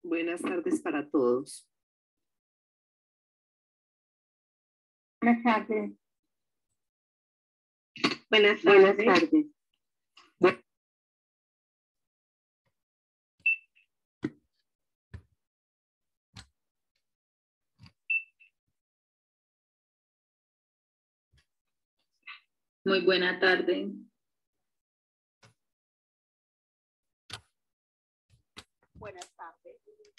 Buenas tardes para todos. Buenas tardes. Buenas tardes. Muy buena tarde. Buenas tardes.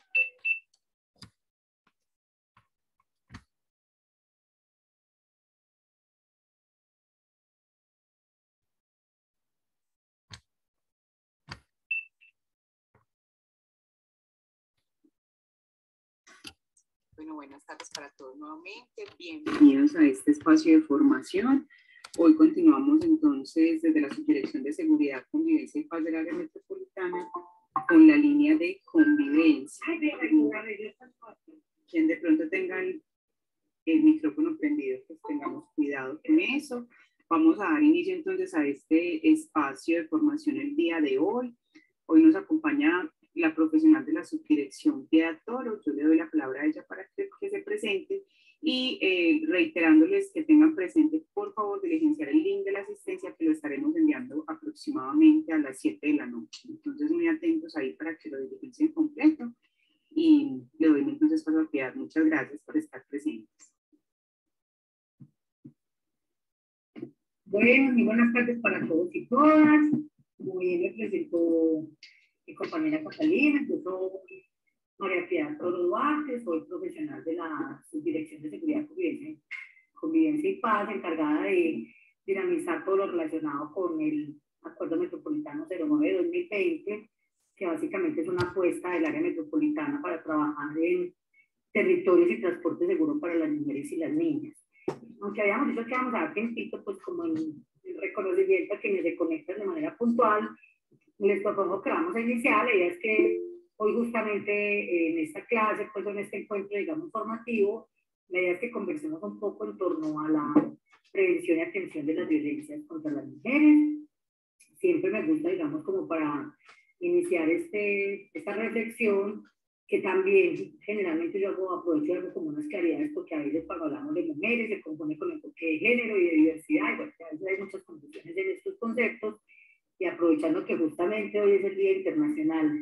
Bueno, buenas tardes para todos nuevamente. Bienvenidos a este espacio de formación. Hoy continuamos entonces desde la Subdirección de Seguridad, Convivencia y Paz del Área Metropolitana con la línea de convivencia. Quien de pronto tenga el micrófono prendido, pues tengamos cuidado con eso. Vamos a dar inicio entonces a este espacio de formación el día de hoy. Hoy nos acompaña la profesional de la subdirección, Piedad Toro. Yo le doy la palabra a ella para que se presente y reiterándoles que tengan presente, por favor, diligenciar el link de la asistencia que lo estaremos enviando aproximadamente a las 7 de la noche. Entonces, muy atentos ahí para que lo diligencien completo y le doy entonces paso a Piedad. Muchas gracias por estar presentes. Bueno, muy buenas tardes para todos y todas. Muy bien, me presento mi compañera Catalina. Yo soy María Piedad Toro Duarte, soy profesional de la Subdirección de Seguridad, Convivencia y Paz, encargada de dinamizar todo lo relacionado con el Acuerdo Metropolitano 09-2020, que básicamente es una apuesta del área metropolitana para trabajar en territorios y transporte seguro para las mujeres y las niñas. Aunque habíamos dicho que vamos a dar tiempito, pues como en el reconocimiento a quienes se conectan de manera puntual, les propongo que vamos a iniciar. La idea es que hoy justamente en esta clase, pues en este encuentro, digamos, formativo, la idea es que conversemos un poco en torno a la prevención y atención de las violencias contra las mujeres. Siempre me gusta, digamos, como para iniciar esta reflexión, que también generalmente yo aprovecho algo como unas claridades, porque a veces cuando hablamos de mujeres se compone con el enfoque de género y de diversidad, y bueno, a veces hay muchas confusiones en estos conceptos, y aprovechando que justamente hoy es el Día Internacional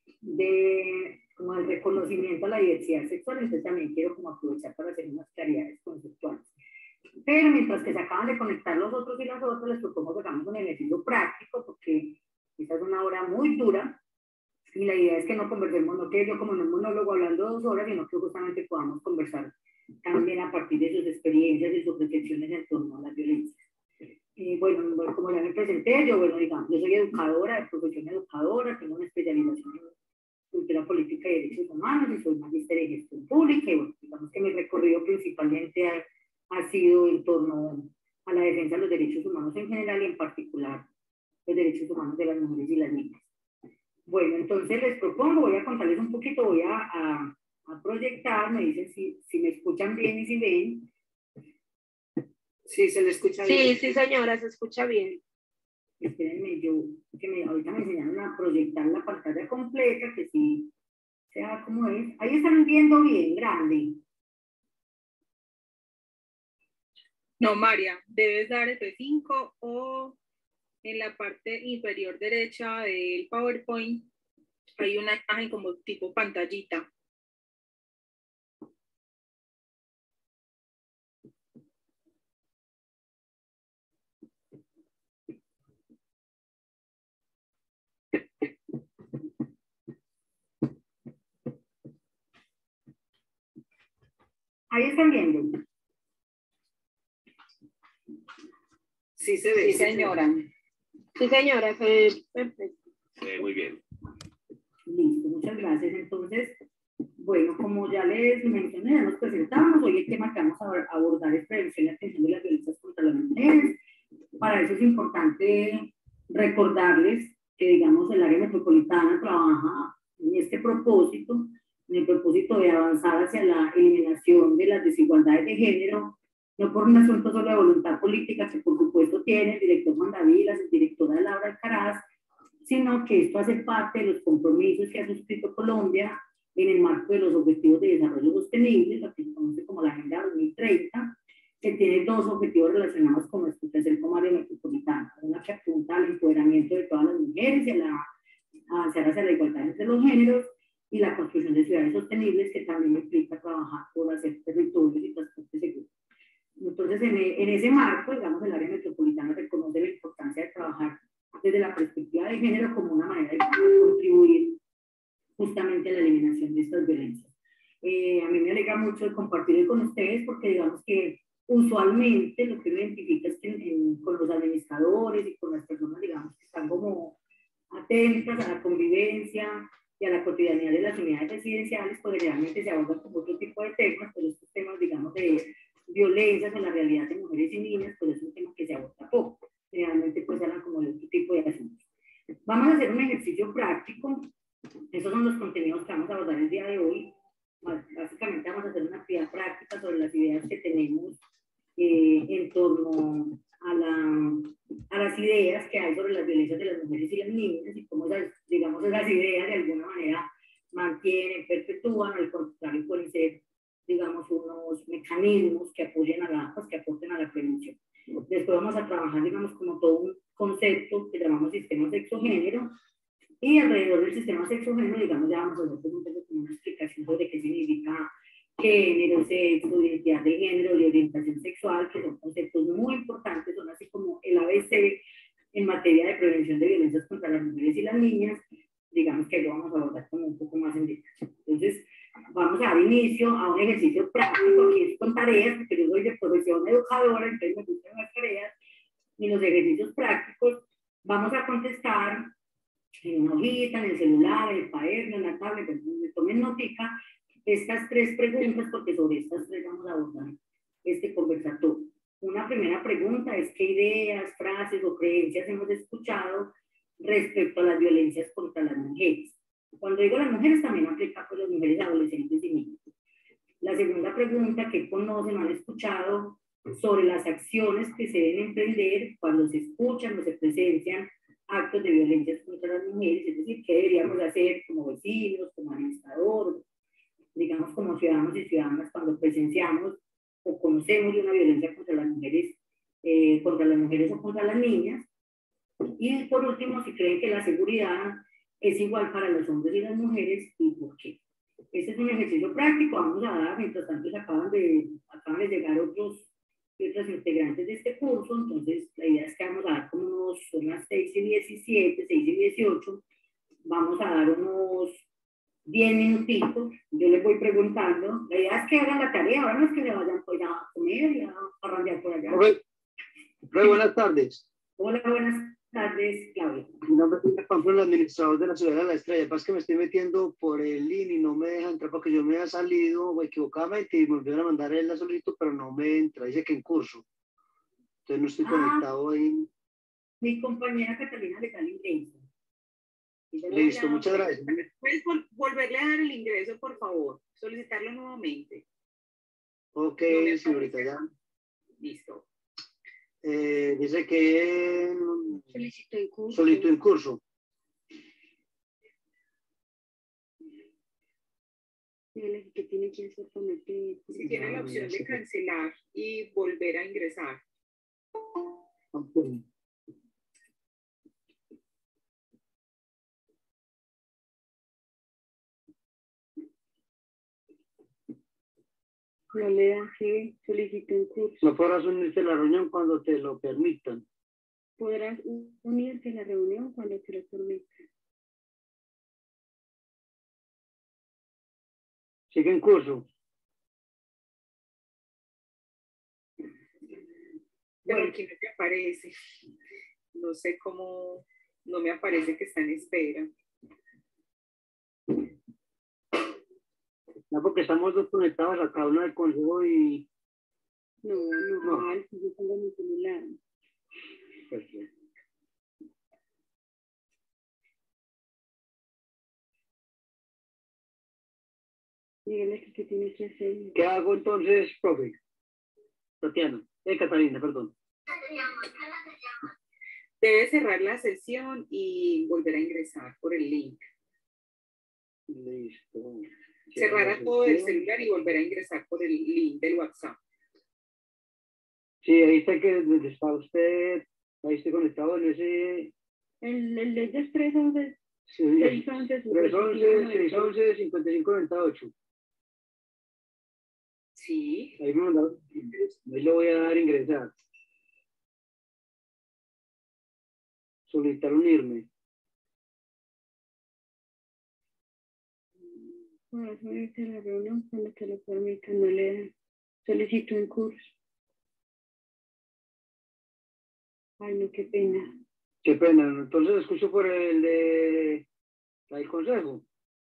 de como el reconocimiento a la diversidad sexual, entonces también quiero como aprovechar para hacer unas claridades conceptuales. Pero mientras que se acaban de conectar los otros y las otras, les propongo que hagamos un ejercicio práctico, porque esta es una hora muy dura, y la idea es que no conversemos, no que yo como en un monólogo hablando 2 horas, sino que justamente podamos conversar también a partir de sus experiencias y sus reflexiones en torno a la violencia. Bueno, como ya me presenté, yo soy educadora, de profesión educadora, tengo una especialización en cultura política y derechos humanos y soy magíster en gestión pública, y bueno, digamos que mi recorrido principalmente ha sido en torno a la defensa de los derechos humanos en general y en particular los derechos humanos de las mujeres y las niñas. Bueno, entonces les propongo, voy a contarles un poquito, voy a proyectar, me dicen si me escuchan bien y si ven. Sí, se le escucha bien. Sí, señora, se escucha bien. Espérenme, ahorita me enseñaron a proyectar la pantalla completa, que sí sea como es. Ahí están viendo bien, grande. No, María, debes dar F5 o en la parte inferior derecha del PowerPoint hay una imagen como tipo pantallita. Ahí están viendo. Sí se ve. Sí, señora. Sí, señora, perfecto. Muy bien. Listo, muchas gracias. Entonces, bueno, como ya les mencioné, ya nos presentamos. Hoy el tema que vamos a abordar es prevención y atención de las violencias contra las mujeres. Para eso es importante recordarles que, digamos, el área metropolitana trabaja en este propósito, en el propósito de avanzar hacia la eliminación de las desigualdades de género, no por un asunto solo de voluntad política, que por supuesto tiene el director Juan David, la directora Laura Alcaraz, sino que esto hace parte de los compromisos que ha suscrito Colombia en el marco de los Objetivos de Desarrollo Sostenible, lo que se conoce como la Agenda 2030, que tiene dos objetivos relacionados con nuestro tercer área metropolitana. Una que apunta al empoderamiento de todas las mujeres y a avanzar hacia la igualdad entre los géneros, y la construcción de ciudades sostenibles, que también implica trabajar por hacer territorios y transporte seguro. Entonces, en ese marco, digamos, el área metropolitana reconoce la importancia de trabajar desde la perspectiva de género como una manera de contribuir justamente a la eliminación de estas violencias. A mí me alegra mucho compartir con ustedes porque digamos que usualmente lo que uno identifica es que con los administradores y con las personas, digamos, que están como atentas a la convivencia y a la cotidianidad de las unidades residenciales, pues realmente se abordan como otro tipo de temas, pero estos temas, digamos, de violencias en la realidad de mujeres y niñas, pues es un tema que se aborda poco. Realmente pues hablan como de otro tipo de asuntos. Vamos a hacer un ejercicio práctico. Esos son los contenidos que vamos a abordar el día de hoy. Básicamente vamos a hacer una actividad práctica sobre las ideas que tenemos en torno a las ideas que hay sobre las violencias de las mujeres y las niñas y cómo esas, digamos, esas ideas de alguna manera mantienen, perpetúan, al contrario pueden ser, digamos, unos mecanismos que apoyen que aporten a la prevención. Después vamos a trabajar, digamos, como todo un concepto que llamamos sistema sexo-género, y alrededor del sistema sexo-género, digamos, ya vamos a hacer un poco como una explicación sobre qué significa género, sexo, identidad de género y orientación sexual, que son conceptos muy importantes, son así como el ABC en materia de prevención de violencias contra las mujeres y las niñas. Digamos que lo vamos a abordar como un poco más en detalle. Entonces, vamos a dar inicio a un ejercicio práctico, aquí es con tareas, porque yo soy de profesión educadora, entonces me gustan las tareas, y los ejercicios prácticos vamos a contestar en una hojita, en el celular, en el cuaderno, en la tablet, donde tomen notica, estas tres preguntas, porque sobre estas tres vamos a abordar este conversatorio. Una primera pregunta es: ¿qué ideas, frases o creencias hemos escuchado respecto a las violencias contra las mujeres? Cuando digo las mujeres, también aplica por las mujeres adolescentes y niñas. La segunda pregunta: ¿qué conocen o han escuchado sobre las acciones que se deben emprender cuando se escuchan o se presencian actos de violencia contra las mujeres? Es decir, ¿qué deberíamos hacer como vecinos, como administradores, digamos como ciudadanos y ciudadanas cuando presenciamos o conocemos de una violencia contra las mujeres o contra las niñas? Y por último, si creen que la seguridad es igual para los hombres y las mujeres, ¿y por qué? Este es un ejercicio práctico, vamos a dar, mientras tanto acaban de llegar otros integrantes de este curso, entonces la idea es que vamos a dar como son las 6:17, 6:18, vamos a dar unos 10 minutitos, yo les voy preguntando, la idea es que hagan la tarea, ahora no es que le vayan pues, a comer y a arrancar por allá. Buenas tardes. Hola, buenas tardes, Claudia. Mi nombre es Juan Pablo, el administrador de la Ciudad de la Estrella. Pasa que me estoy metiendo por el link y no me deja entrar porque yo me había salido equivocadamente y me volvieron a mandar la solicitud, pero no me entra, dice que en curso. Entonces no estoy conectado ahí. Mi compañera Catalina le da el ingreso. Listo, muchas gracias. ¿Puedes volverle a dar el ingreso, por favor? Solicitarlo nuevamente. Ok, No sí, ahorita ya. Listo. Dice que Solicito en curso. solicitud en curso. Que tiene que hacer someter. Si tiene la opción de cancelar y volver a ingresar. Okay. No le dan que solicito un curso. No podrás unirte a la reunión cuando te lo permitan. Podrás unirse a la reunión cuando te lo permitan. Sigue en curso. Pero aquí no te aparece. No sé cómo, no me aparece que está en espera. No, porque estamos dos conectados a cada uno del consejo y... No, normal, si yo tengo mi celular. Perfecto. Dígale que tiene que hacer. ¿Qué hago entonces, profe? Tatiana, Catalina, perdón. Debe cerrar la sesión y volver a ingresar por el link. Listo. Cerrar a todo el celular y volver a ingresar por el link del WhatsApp. Sí, ahí está que donde está usted, ahí estoy conectado en ese... El de 311, Sí, 611, 311, 611, 5598. Sí. Ahí me mandaron, ahí lo voy a dar a ingresar. Solicitar unirme. Bueno, que la reunión cuando te lo permitan, no le solicito un curso. Ay, no, qué pena. Qué pena, entonces escucho por el de... ¿El consejo?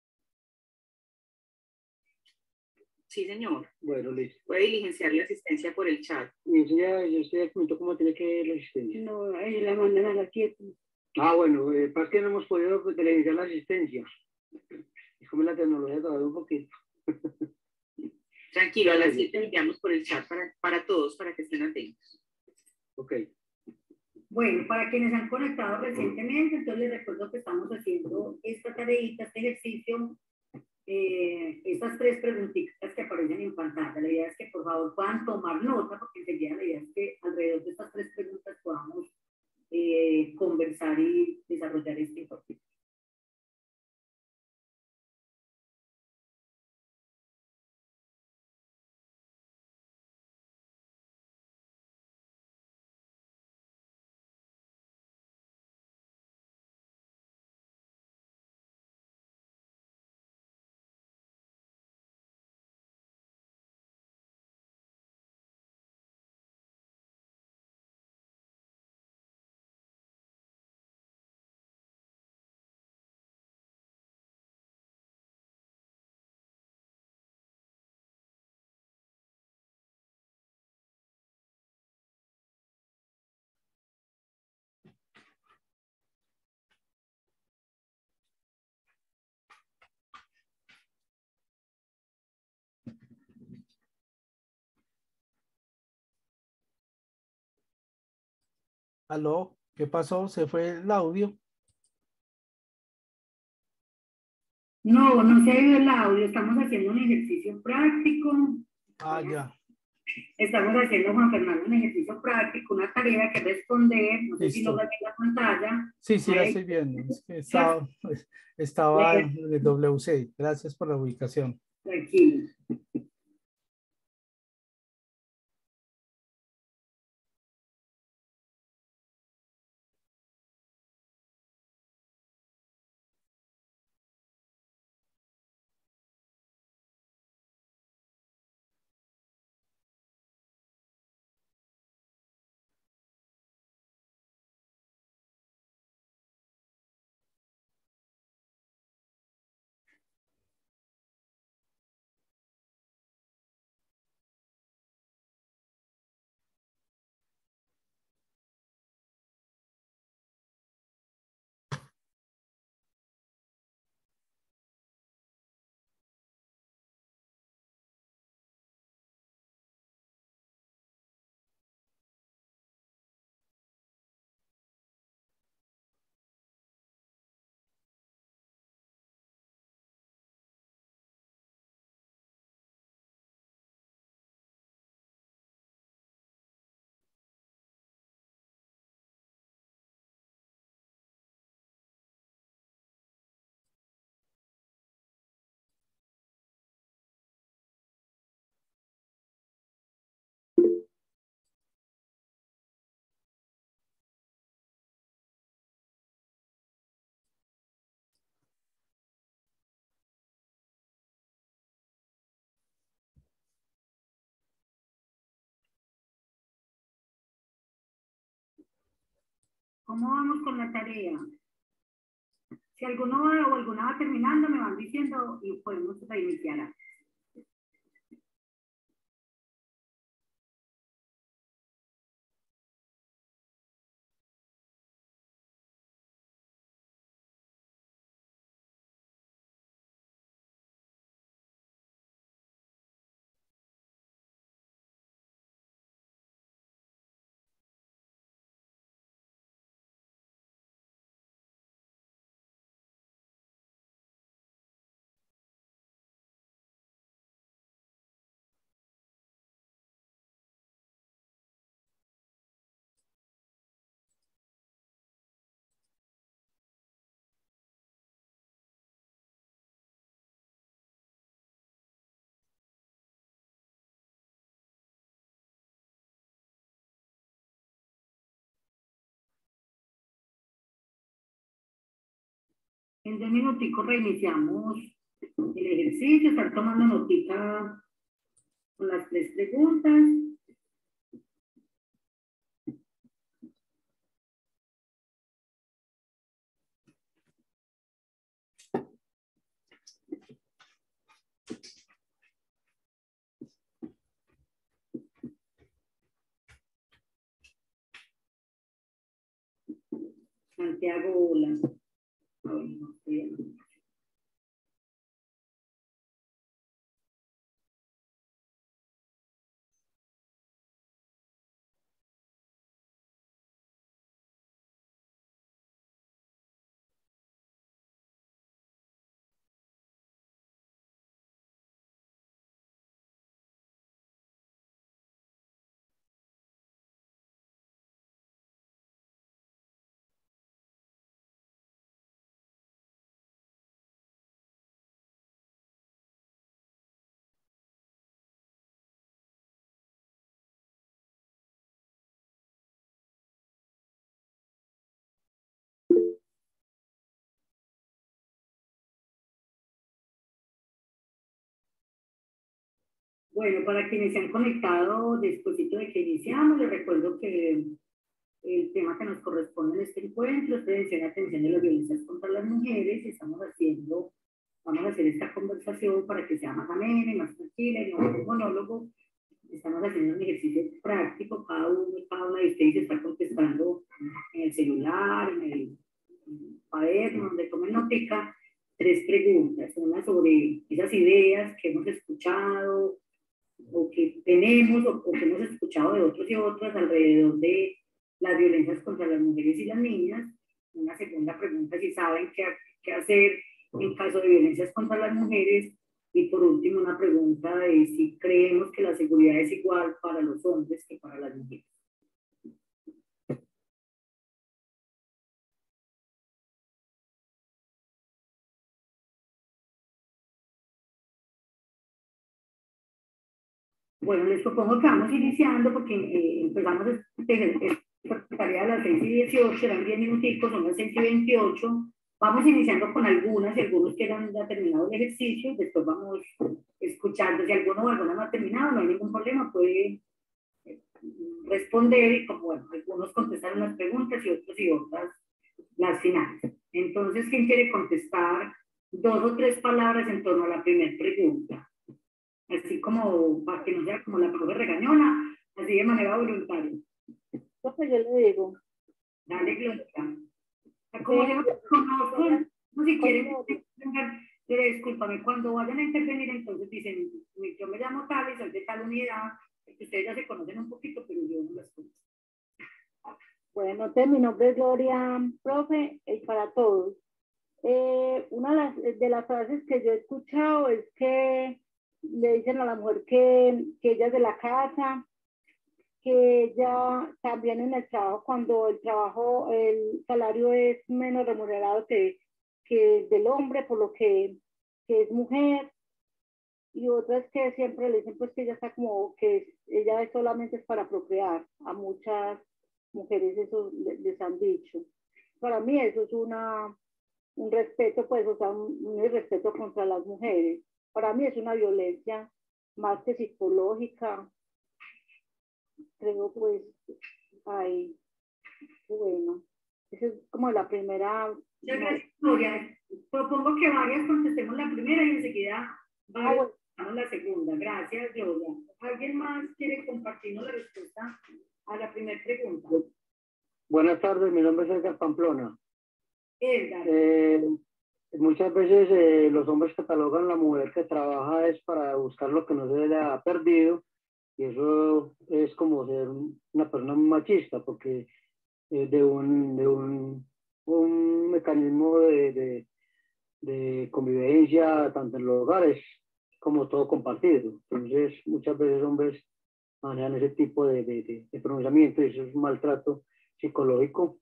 Sí, señor. Bueno, listo. Puede diligenciar la asistencia por el chat. Y enseña, yo usted ya comentó cómo tiene que ir la asistencia. No, la mandan a las 7. Ah, bueno, pasa que no hemos podido diligenciar la asistencia. Es como la tecnología todavía un poquito. Tranquilo, a las 7 enviamos por el chat para todos, para que estén atentos. Ok. Bueno, para quienes han conectado recientemente, entonces les recuerdo que estamos haciendo esta tareita, este ejercicio, estas 3 preguntitas que aparecen en pantalla. La idea es que por favor puedan tomar nota, porque enseguida la idea es que alrededor de estas 3 preguntas podamos conversar y desarrollar este informe. ¿Aló? ¿Qué pasó? ¿Se fue el audio? No, no se ha ido el audio, estamos haciendo un ejercicio práctico. Ah, ya. Estamos haciendo, Juan Fernando, un ejercicio práctico, una tarea que responder, no sé si Listo. logran ver la pantalla. Sí, sí, la Ahí. estoy viendo. Es que estaba en el WC. Gracias por la ubicación. Tranquilo. ¿Cómo vamos con la tarea? Si alguno va o alguna va terminando, me van diciendo y podemos reiniciar. En 2 minuticos reiniciamos el ejercicio, estar tomando notita con las 3 preguntas. Santiago, hola. Ay, no sé. Bueno, para quienes se han conectado después de que iniciamos, les recuerdo que el tema que nos corresponde en este encuentro es prevención y atención de las violencias contra las mujeres. Vamos a hacer esta conversación para que sea más amena y más tranquila y no un monólogo. Estamos haciendo un ejercicio práctico, cada una de ustedes está contestando en el celular, en el cuaderno, donde tomen notica, 3 preguntas, una sobre esas ideas que hemos escuchado, o que tenemos o que hemos escuchado de otros y otras alrededor de las violencias contra las mujeres y las niñas. Una segunda pregunta, si saben qué hacer en caso de violencias contra las mujeres. Y por último, una pregunta de si creemos que la seguridad es igual para los hombres que para las mujeres. Bueno, les propongo que vamos iniciando porque empezamos esta tarea a las 6:18, eran 10 minuticos, son las 6:28. Vamos iniciando con algunas, y algunos que ya terminado el ejercicio, después vamos escuchando. Si alguno o alguna no ha terminado, no hay ningún problema, puede responder y como bueno, algunos contestaron las preguntas y otras las finales. Entonces, ¿quién quiere contestar 2 o 3 palabras en torno a la primera pregunta? Así como para que no sea como la profe regañona, así de manera voluntaria. Pues yo le digo. Dale, Gloria. Como yo no conozco, no si quieren, discúlpame, cuando vayan a intervenir, entonces dicen, yo me llamo tal y soy de tal unidad, que ustedes ya se conocen un poquito, pero yo no las conozco. Bueno, mi nombre es Gloria, profe, y para todos. Una de las frases que yo he escuchado es que le dicen a la mujer que ella es de la casa, que ella también en el trabajo, cuando el salario es menos remunerado que del hombre, por lo que es mujer, y otras que siempre le dicen pues que ella está como que ella solamente es para procrear. A muchas mujeres eso les han dicho. Para mí eso es un respeto, pues, o sea, un irrespeto contra las mujeres. Para mí es una violencia más que psicológica. Creo, pues, ay, bueno, esa es como la primera. Muchas gracias, Gloria. Propongo que varias contestemos la primera y enseguida vamos la segunda. Gracias, Gloria. ¿Alguien más quiere compartirnos la respuesta a la primera pregunta? Buenas tardes, mi nombre es Edgar Pamplona. Edgar. Muchas veces los hombres catalogan a la mujer que trabaja es para buscar lo que no se le ha perdido, y eso es como ser una persona machista, porque de un mecanismo de convivencia tanto en los hogares como todo compartido. Entonces muchas veces hombres manejan ese tipo de pronunciamiento, y eso es un maltrato psicológico.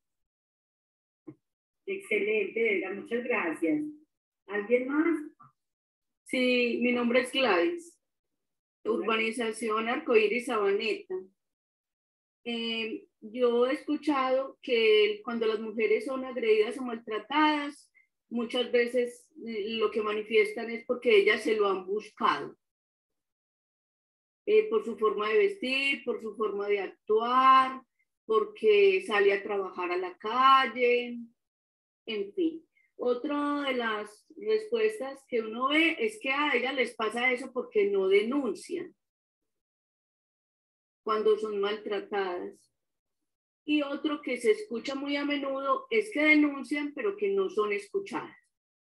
Excelente, Edgar, muchas gracias. ¿Alguien más? Sí, mi nombre es Gladys. Urbanización Arcoíris Sabaneta. Yo he escuchado que cuando las mujeres son agredidas o maltratadas, muchas veces lo que manifiestan es porque ellas se lo han buscado. Por su forma de vestir, por su forma de actuar, porque sale a trabajar a la calle, en fin. Otra de las respuestas que uno ve es que a ellas les pasa eso porque no denuncian cuando son maltratadas. Y otro que se escucha muy a menudo es que denuncian pero que no son escuchadas.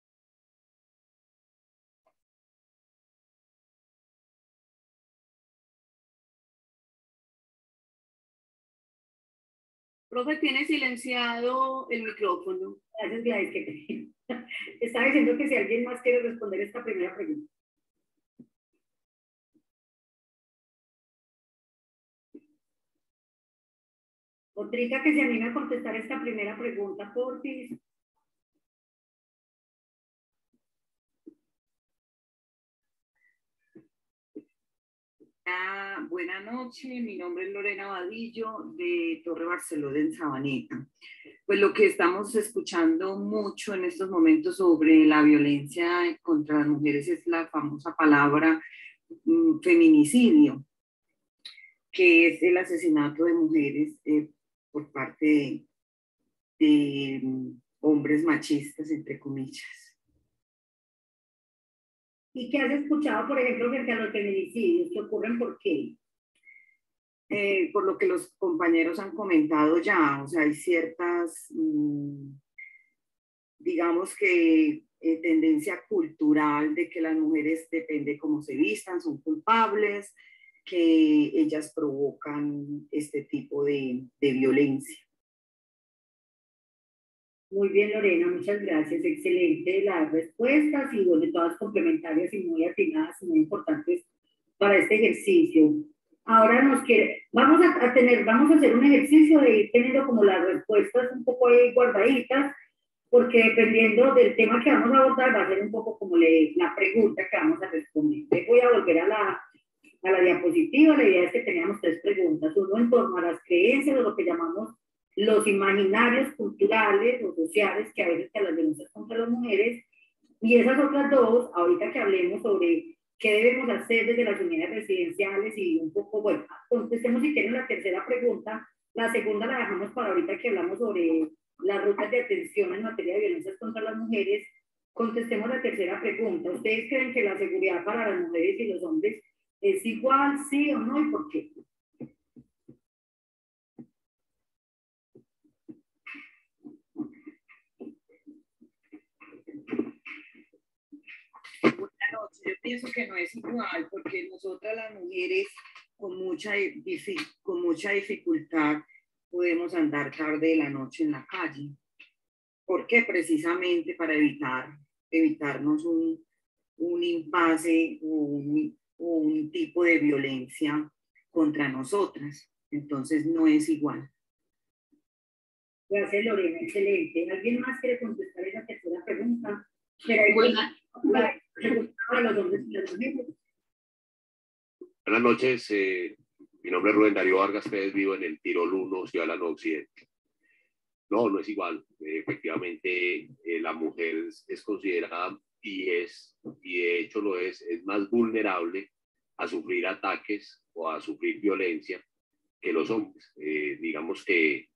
Profe, tiene silenciado el micrófono. Gracias, Gladys. Que estaba diciendo que si alguien más quiere responder esta primera pregunta. Otrica, que se anime a contestar esta primera pregunta, porfis. Buenas noches, mi nombre es Lorena Vadillo de Torre Barceló de Sabaneta. Pues lo que estamos escuchando mucho en estos momentos sobre la violencia contra las mujeres es la famosa palabra feminicidio, que es el asesinato de mujeres por parte de hombres machistas, entre comillas. ¿Y qué has escuchado, por ejemplo, frente a los feminicidios? ¿Qué ocurren por qué? Por lo que los compañeros han comentado ya, o sea, hay ciertas, digamos que tendencia cultural de que las mujeres, depende cómo se vistan, son culpables, que ellas provocan este tipo de violencia. Muy bien, Lorena, muchas gracias. Excelente las respuestas y bueno, todas complementarias y muy atinadas y muy importantes para este ejercicio. Ahora vamos a hacer un ejercicio de ir teniendo como las respuestas un poco ahí guardaditas, porque dependiendo del tema que vamos a abordar va a ser un poco como la pregunta que vamos a responder. Voy a volver a la diapositiva. La idea es que teníamos 3 preguntas, uno en torno a las creencias o lo que llamamos los imaginarios culturales o sociales que a veces te las denuncias contra las mujeres, y esas otras 2, ahorita que hablemos sobre qué debemos hacer desde las unidades residenciales y un poco, bueno, contestemos si quieren la tercera pregunta. La segunda la dejamos para ahorita que hablamos sobre las rutas de atención en materia de violencias contra las mujeres. Contestemos la tercera pregunta. ¿Ustedes creen que la seguridad para las mujeres y los hombres es igual, sí o no, y por qué? Buenas noches. Yo pienso que no es igual porque nosotras las mujeres con mucha dificultad podemos andar tarde de la noche en la calle. ¿Por qué? Precisamente para evitarnos un impasse o un tipo de violencia contra nosotras. Entonces no es igual. Gracias, Lorena, excelente. ¿Alguien más quiere contestar esa tercera pregunta? Buenas noches, mi nombre es Rubén Darío Vargas Pérez, vivo en el Tirol 1, Ciudad Lano Occidente. No, no es igual. Efectivamente, la mujer es considerada y de hecho lo es más vulnerable a sufrir ataques o a sufrir violencia que los hombres. Digamos que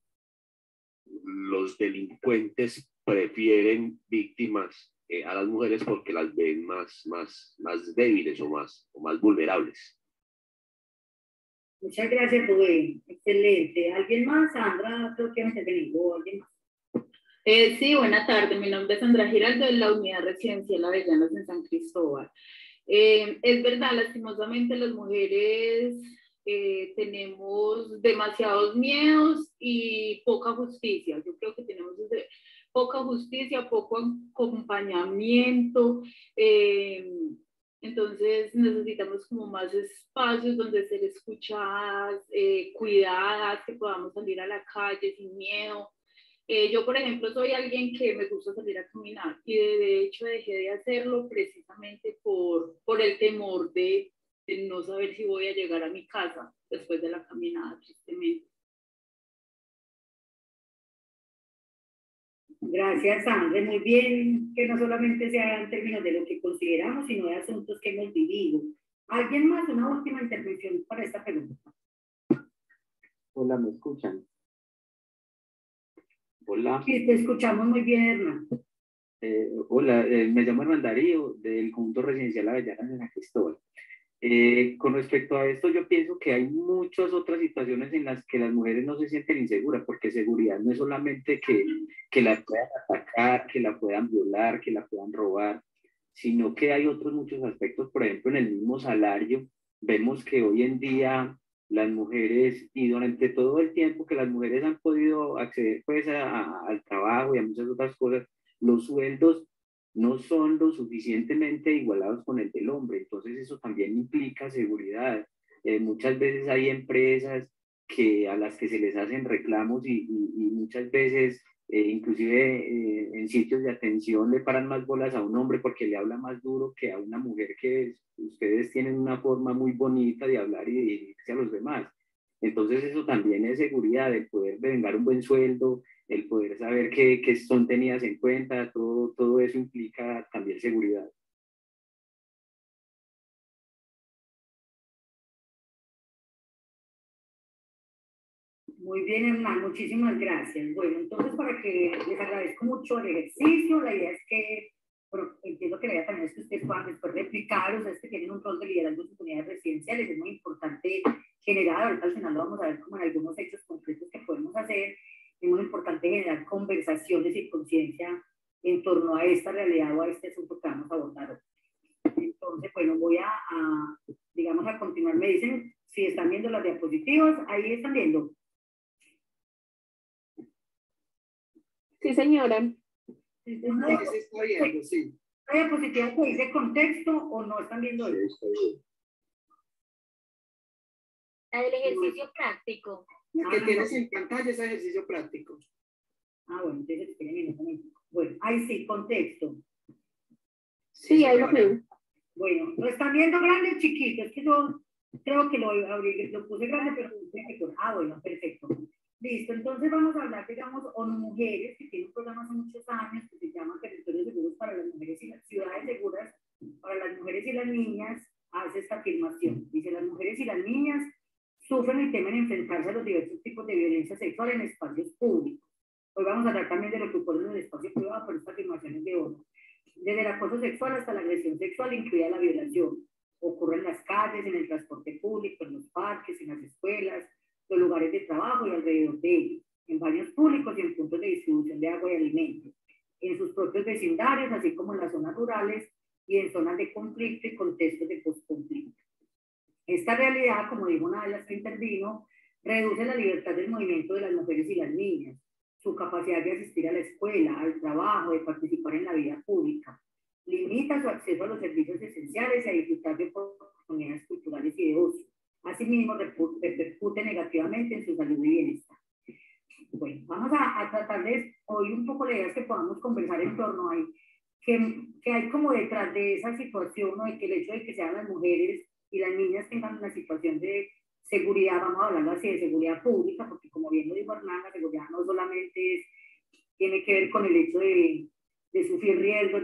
los delincuentes prefieren víctimas a las mujeres porque las ven más débiles o más vulnerables. Muchas gracias, Rubén. Excelente. ¿Alguien más? Sandra, creo que me intervenido. ¿Alguien más? Sí, buena tarde. Mi nombre es Sandra Giraldo de la Unidad Residencial Avellanos en San Cristóbal. Es verdad, lastimosamente las mujeres tenemos demasiados miedos y poca justicia. Yo creo que tenemos poca justicia, poco acompañamiento. Entonces necesitamos como más espacios donde ser escuchadas, cuidadas, que podamos salir a la calle sin miedo. Yo, por ejemplo, soy alguien que me gusta salir a caminar y de hecho dejé de hacerlo precisamente por el temor de no saber si voy a llegar a mi casa después de la caminada, tristemente. Gracias, Sandra. Muy bien que no solamente sea en términos de lo que consideramos, sino de asuntos que hemos vivido. ¿Alguien más? Una última intervención para esta pregunta. Hola, ¿me escuchan? Hola. Sí, te escuchamos muy bien, Hernán. Hola, me llamo Hernán Darío, del conjunto residencial Avellanas de San Cristóbal. Con respecto a esto, yo pienso que hay muchas otras situaciones en las que las mujeres no se sienten inseguras, porque seguridad no es solamente que la puedan atacar, que la puedan violar, que la puedan robar, sino que hay otros muchos aspectos. Por ejemplo, en el mismo salario, vemos que hoy en día las mujeres, y durante todo el tiempo que las mujeres han podido acceder pues al trabajo y a muchas otras cosas, los sueldos no son lo suficientemente igualados con el del hombre. Entonces eso también implica seguridad. Muchas veces hay empresas a las que se les hacen reclamos y muchas veces inclusive en sitios de atención le paran más bolas a un hombre porque le habla más duro que a una mujer, que ustedes tienen una forma muy bonita de hablar y de dirigirse a los demás. Entonces eso también es seguridad, el poder vengar un buen sueldo, el poder saber que son tenidas en cuenta, todo eso implica también seguridad. Muy bien, Hernán, muchísimas gracias. Bueno, entonces para que les agradezco mucho el ejercicio, la idea es que, pero entiendo que la idea también es que ustedes puedan después replicar, ustedes que tienen un rol de liderazgo en sus unidades residenciales, es muy importante generar, ahorita al final lo vamos a ver como en algunos hechos concretos que podemos hacer, es muy importante generar conversaciones y conciencia en torno a esta realidad o a este asunto que vamos a abordar hoy. Entonces, bueno, voy digamos, a continuar. Me dicen si están viendo las diapositivas, ahí están viendo. Sí, señora. Sí, se está viendo, sí. ¿La diapositiva que dice contexto o no están viendo eso? La del ejercicio práctico. La que tienes en pantalla es ejercicio práctico. Bueno, entonces esperen un momento. Bueno, ahí sí, contexto. Sí, ahí lo veo. Bueno, ¿lo están viendo grande o chiquito? Es que yo creo que lo puse grande, pero bueno, perfecto. Listo, entonces vamos a hablar, digamos, ONU Mujeres, que tiene un programa hace muchos años que se llama Territorios Seguros para las Mujeres y las Ciudades Seguras para las Mujeres y las Niñas, hace esta afirmación. Dice, las mujeres y las niñas sufren y temen enfrentarse a los diversos tipos de violencia sexual en espacios públicos. Hoy vamos a hablar también de lo que ocurre en el espacio privado, por estas afirmaciones de ONU. Desde el acoso sexual hasta la agresión sexual, incluida la violación. Ocurre en las calles, en el transporte público, en los parques, en las escuelas, los lugares de trabajo y alrededor de ellos, en baños públicos y en puntos de distribución de agua y alimentos, en sus propios vecindarios, así como en las zonas rurales y en zonas de conflicto y contextos de postconflicto. Esta realidad, como dijo una de las que intervino, reduce la libertad del movimiento de las mujeres y las niñas, su capacidad de asistir a la escuela, al trabajo, de participar en la vida pública, limita su acceso a los servicios esenciales y a disfrutar de oportunidades culturales y de ocio. Asimismo, repercute negativamente en su salud y bienestar. Bueno, vamos a tratar de hoy un poco de ideas que podamos conversar en torno a que hay como detrás de esa situación, ¿no? De que el hecho de que sean las mujeres y las niñas tengan una situación de seguridad, vamos a hablar así de seguridad pública, porque como bien lo dijo Hernán, la seguridad no solamente tiene que ver con el hecho de sufrir riesgos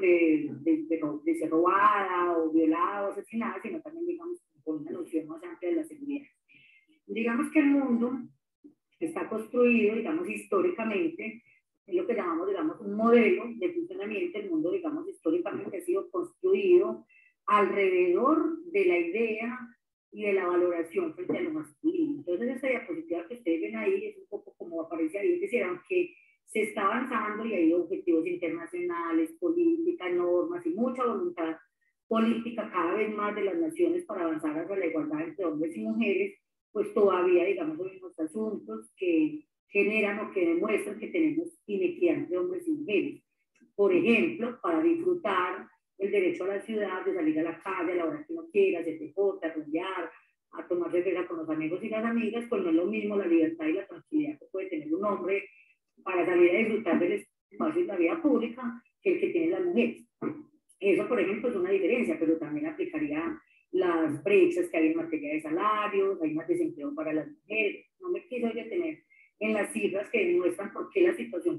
de ser robada o violada o asesinada, sino también, digamos, con una noción más amplia de la seguridad. Digamos que el mundo está construido, digamos, históricamente, es lo que llamamos, digamos, un modelo de funcionamiento. El mundo, digamos, históricamente ha sido construido alrededor de la idea y de la valoración frente a lo masculino. Entonces, esta diapositiva que ustedes ven ahí es un poco como aparece ahí, es decir, aunque se está avanzando y hay objetivos internacionales, políticas, normas y mucha voluntad política cada vez más de las naciones para avanzar hacia la igualdad entre hombres y mujeres, pues todavía, digamos, hay unos asuntos que generan o que demuestran que tenemos inequidad entre hombres y mujeres. Por ejemplo, para disfrutar el derecho a la ciudad, de salir a la calle a la hora que uno quiera, hacer deporte, a rumbear, a tomar cerveza con los amigos y las amigas, pues no es lo mismo la libertad y la tranquilidad que puede tener un hombre para salir a disfrutar del espacio y la vida pública que el que tienen las mujeres. Eso, por ejemplo, es una diferencia, pero también aplicaría las brechas que hay en materia de salarios, hay más desempleo para las mujeres. No me quiso detener en las cifras que demuestran por qué la situación para las mujeres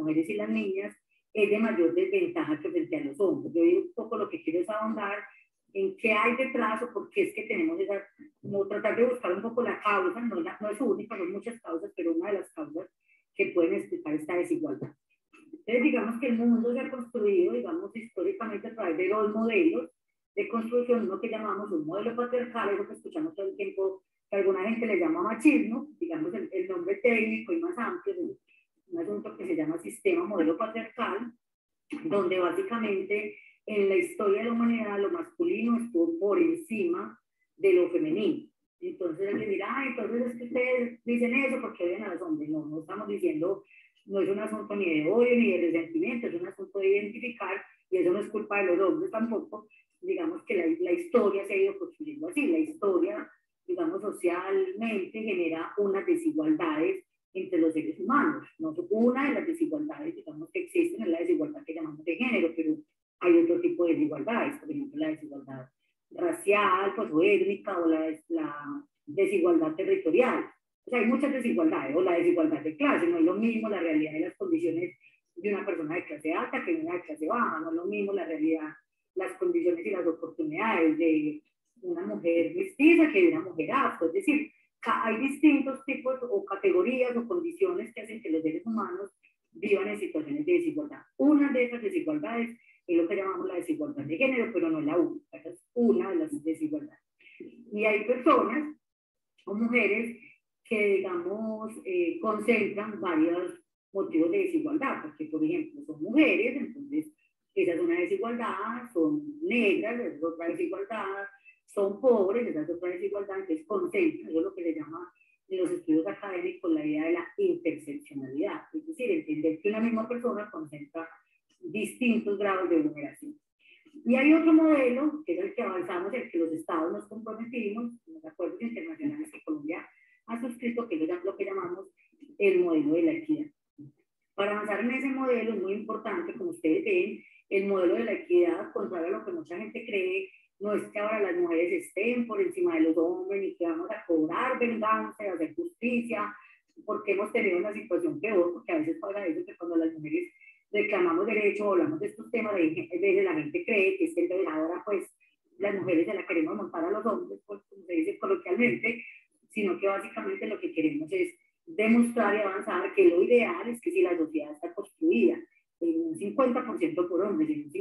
mujeres y las niñas es de mayor desventaja que frente a los hombres. Yo un poco lo que quiero es ahondar en qué hay detrás o por qué es que tenemos esa, como tratar de buscar un poco la causa, no es única, son muchas causas, pero una de las causas que pueden explicar esta desigualdad. Entonces, digamos que el mundo se ha construido, digamos, históricamente a través de dos modelos de construcción, uno que llamamos un modelo patriarcal, eso que escuchamos todo el tiempo, que alguna gente le llama machismo, digamos el nombre técnico y más amplio, un asunto que se llama sistema modelo patriarcal, donde básicamente en la historia de la humanidad lo masculino estuvo por encima de lo femenino. Entonces alguien dirá, entonces es que ustedes dicen eso porque odian a los hombres. No, no estamos diciendo, no es un asunto ni de odio ni de resentimiento, es un asunto de identificar, y eso no es culpa de los hombres tampoco. Digamos que la historia se ha ido construyendo así, la historia, digamos, socialmente genera unas desigualdades entre los seres humanos. No, una de las desigualdades, digamos, que existen es la desigualdad que llamamos de género, pero hay otro tipo de desigualdades, por ejemplo, la desigualdad racial, pues, o étnica, o la desigualdad territorial. O sea, hay muchas desigualdades, o la desigualdad de clase. No es lo mismo la realidad de las condiciones de una persona de clase alta que de una de clase baja. No es lo mismo la realidad, las condiciones y las oportunidades de una mujer mestiza que de una mujer afro. Es decir, hay distintos tipos o categorías o condiciones que hacen que los seres humanos vivan en situaciones de desigualdad. Una de esas desigualdades es lo que llamamos la desigualdad de género, pero no es la única, esa es una de las desigualdades. Y hay personas o mujeres que, digamos, concentran varios motivos de desigualdad, porque, por ejemplo, son mujeres, entonces esa es una desigualdad, son negras, esa es otra desigualdad, son pobres, esa es otra desigualdad, entonces concentran, eso es lo que se llama en los estudios académicos la idea de la interseccionalidad, es decir, entender que una misma persona concentra distintos grados de vulneración. Y hay otro modelo, que es el que avanzamos, el que los estados nos comprometimos, los acuerdos internacionales que Colombia ha suscrito, que es lo que llamamos el modelo de la equidad. Para avanzar en ese modelo es muy importante, como ustedes ven, el modelo de la equidad, contrario a lo que mucha gente cree, no es que ahora las mujeres estén por encima de los hombres, ni que vamos a cobrar venganza, a hacer justicia, porque hemos tenido una situación peor, porque a veces pasa eso, que cuando las mujeres reclamamos derecho o hablamos de estos temas, a veces la gente cree que es que ahora pues las mujeres se la queremos montar a los hombres, pues, como se dice coloquialmente, sino que básicamente lo que queremos es demostrar y avanzar que lo ideal es que si la sociedad está construida en un 50% por hombres y en un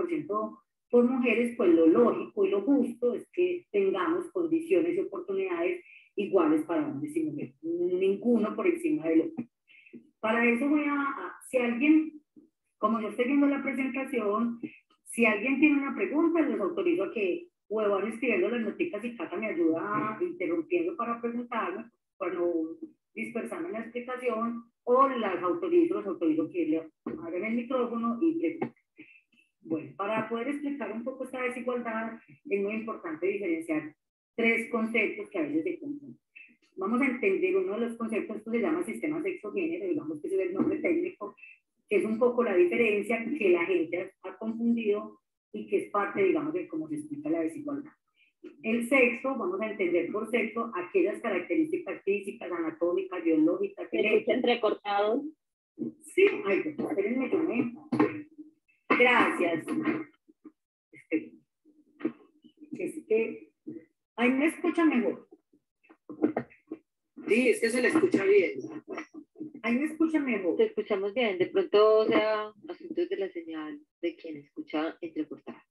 50% por mujeres, pues lo lógico y lo justo es que tengamos condiciones y oportunidades iguales para hombres y mujeres, ninguno por encima del otro. Para eso si alguien, como yo estoy viendo la presentación, si alguien tiene una pregunta, les autorizo a que o van escribiendo las notitas y Cata me ayuda interrumpiendo para preguntarme, para no dispersarme en la explicación, o los autorizo que le abran el micrófono y pregunten. Bueno, para poder explicar un poco esta desigualdad, es muy importante diferenciar tres conceptos que a veces se confunden. Vamos a entender uno de los conceptos, esto se llama sistema sexo-género, digamos que ese es el nombre técnico, que es un poco la diferencia que la gente ha confundido y que es parte, digamos, de cómo se explica la desigualdad. El sexo, vamos a entender por sexo aquellas características físicas, anatómicas, biológicas. ¿Se escucha entrecortado? Sí, ay, pues, espérenme, yo me... Gracias. Es que... Ahí me escucha mejor. Sí, es que se le escucha bien. Ahí me escucha mejor. Te escuchamos bien. De pronto, o sea, asuntos de la señal de quien escucha entrecortado.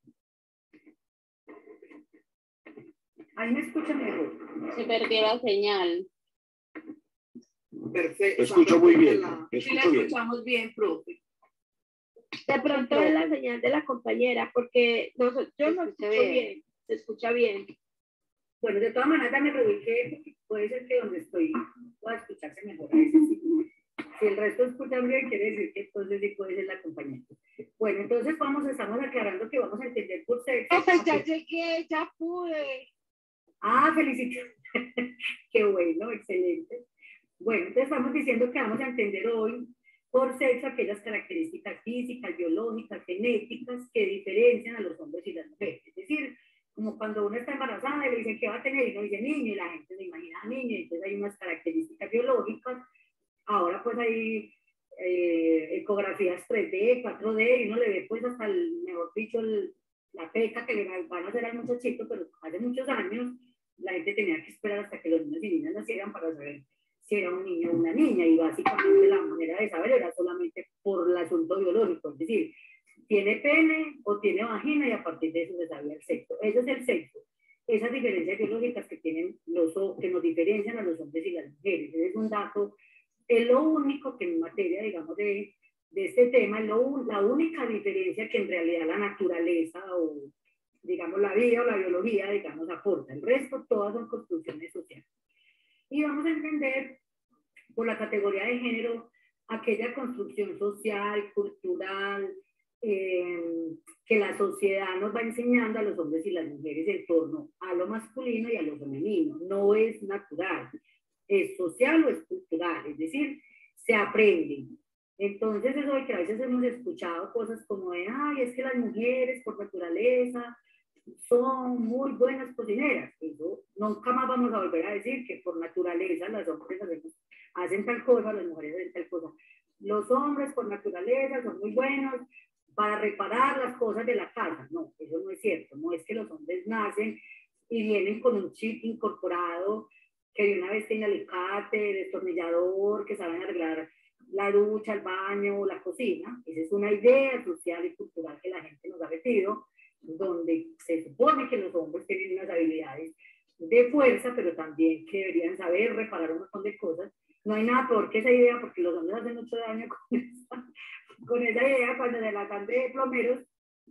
Ahí me escucha mejor. Se perdió la señal. Perfecto. Lo escucho muy bien. Sí, la escuchamos bien, profe. De pronto es la señal de la compañera, porque yo no escucho bien. Se escucha bien. Bueno, de todas maneras, me reubiqué, puede ser que donde estoy pueda escucharse mejor. A veces sí. Si el resto escucha bien, quiere decir que entonces sí puede ser la compañera. Bueno, entonces estamos aclarando que vamos a entender por sexo. Pues ya llegué, ya pude. Ah, felicitaciones. Qué bueno, excelente. Bueno, entonces estamos diciendo que vamos a entender hoy por sexo aquellas características físicas, biológicas, genéticas que diferencian a los hombres y las mujeres. Es decir, como cuando uno está embarazada y le dicen que va a tener y uno dice niño y la gente se imagina niño, entonces hay unas características biológicas. Ahora pues hay ecografías 3D, 4D, y uno le ve pues hasta el, mejor dicho, la peca que le van a hacer al muchachito, pero hace muchos años la gente tenía que esperar hasta que los niños y niñas nacieran para saber si era un niño o una niña, y básicamente la manera de saber era solamente por el asunto biológico, es decir, tiene pene o tiene vagina, y a partir de eso se sabía el sexo. Eso es el sexo. Esas diferencias biológicas que tienen que nos diferencian a los hombres y las mujeres. Ese es un dato, es lo único que en materia, digamos, de este tema, es la única diferencia que en realidad la naturaleza o, digamos, la vida o la biología, digamos, aporta. El resto, todas son construcciones sociales. Y vamos a entender por la categoría de género aquella construcción social, cultural, que la sociedad nos va enseñando a los hombres y las mujeres en torno a lo masculino y a lo femenino. No es natural, es social o es cultural, es decir, se aprende. Entonces, eso de que a veces hemos escuchado cosas como de, ay, es que las mujeres por naturaleza son muy buenas cocineras. Eso nunca más vamos a volver a decir que por naturaleza las hombres hacen tal cosa, las mujeres hacen tal cosa. Los hombres por naturaleza son muy buenos para reparar las cosas de la casa. No, eso no es cierto. No es que los hombres nacen y vienen con un chip incorporado que de una vez tiene alicate, destornillador, que saben arreglar la ducha, el baño, la cocina. Esa es una idea social y cultural que la gente nos ha metido, donde se supone que los hombres tienen unas habilidades de fuerza, pero también que deberían saber reparar un montón de cosas. No hay nada peor que esa idea, porque los hombres hacen mucho daño con esa idea cuando se la dan de plomeros,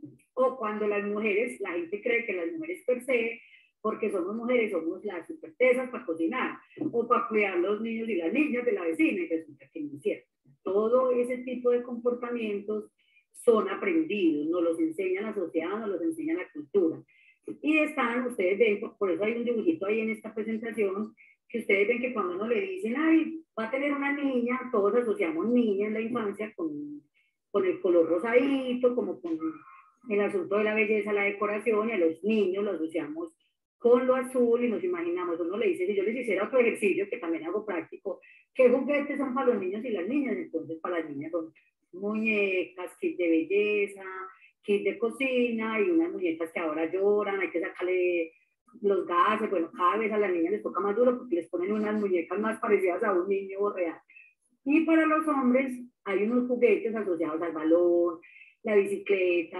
o cuando las mujeres, la gente cree que las mujeres per se, porque somos mujeres, somos las supertesas para cocinar, o para cuidar los niños y las niñas de la vecina, y resulta que no es cierto. Todo ese tipo de comportamientos son aprendidos, nos los enseña la sociedad, nos los enseña la cultura. Y están, ustedes ven, por eso hay un dibujito ahí en esta presentación, que ustedes ven que cuando uno le dicen, ay, va a tener una niña, todos asociamos niña en la infancia con el color rosadito, como con el asunto de la belleza, la decoración, y a los niños lo asociamos con lo azul y nos imaginamos, uno le dice, si yo les hiciera otro ejercicio, que también hago práctico, ¿qué juguetes son para los niños y las niñas? Entonces para las niñas son muñecas, kit de belleza, kit de cocina, y unas muñecas que ahora lloran, hay que sacarle los gases. Bueno, cada vez a las niñas les toca más duro porque les ponen unas muñecas más parecidas a un niño real. Y para los hombres hay unos juguetes asociados al balón, la bicicleta,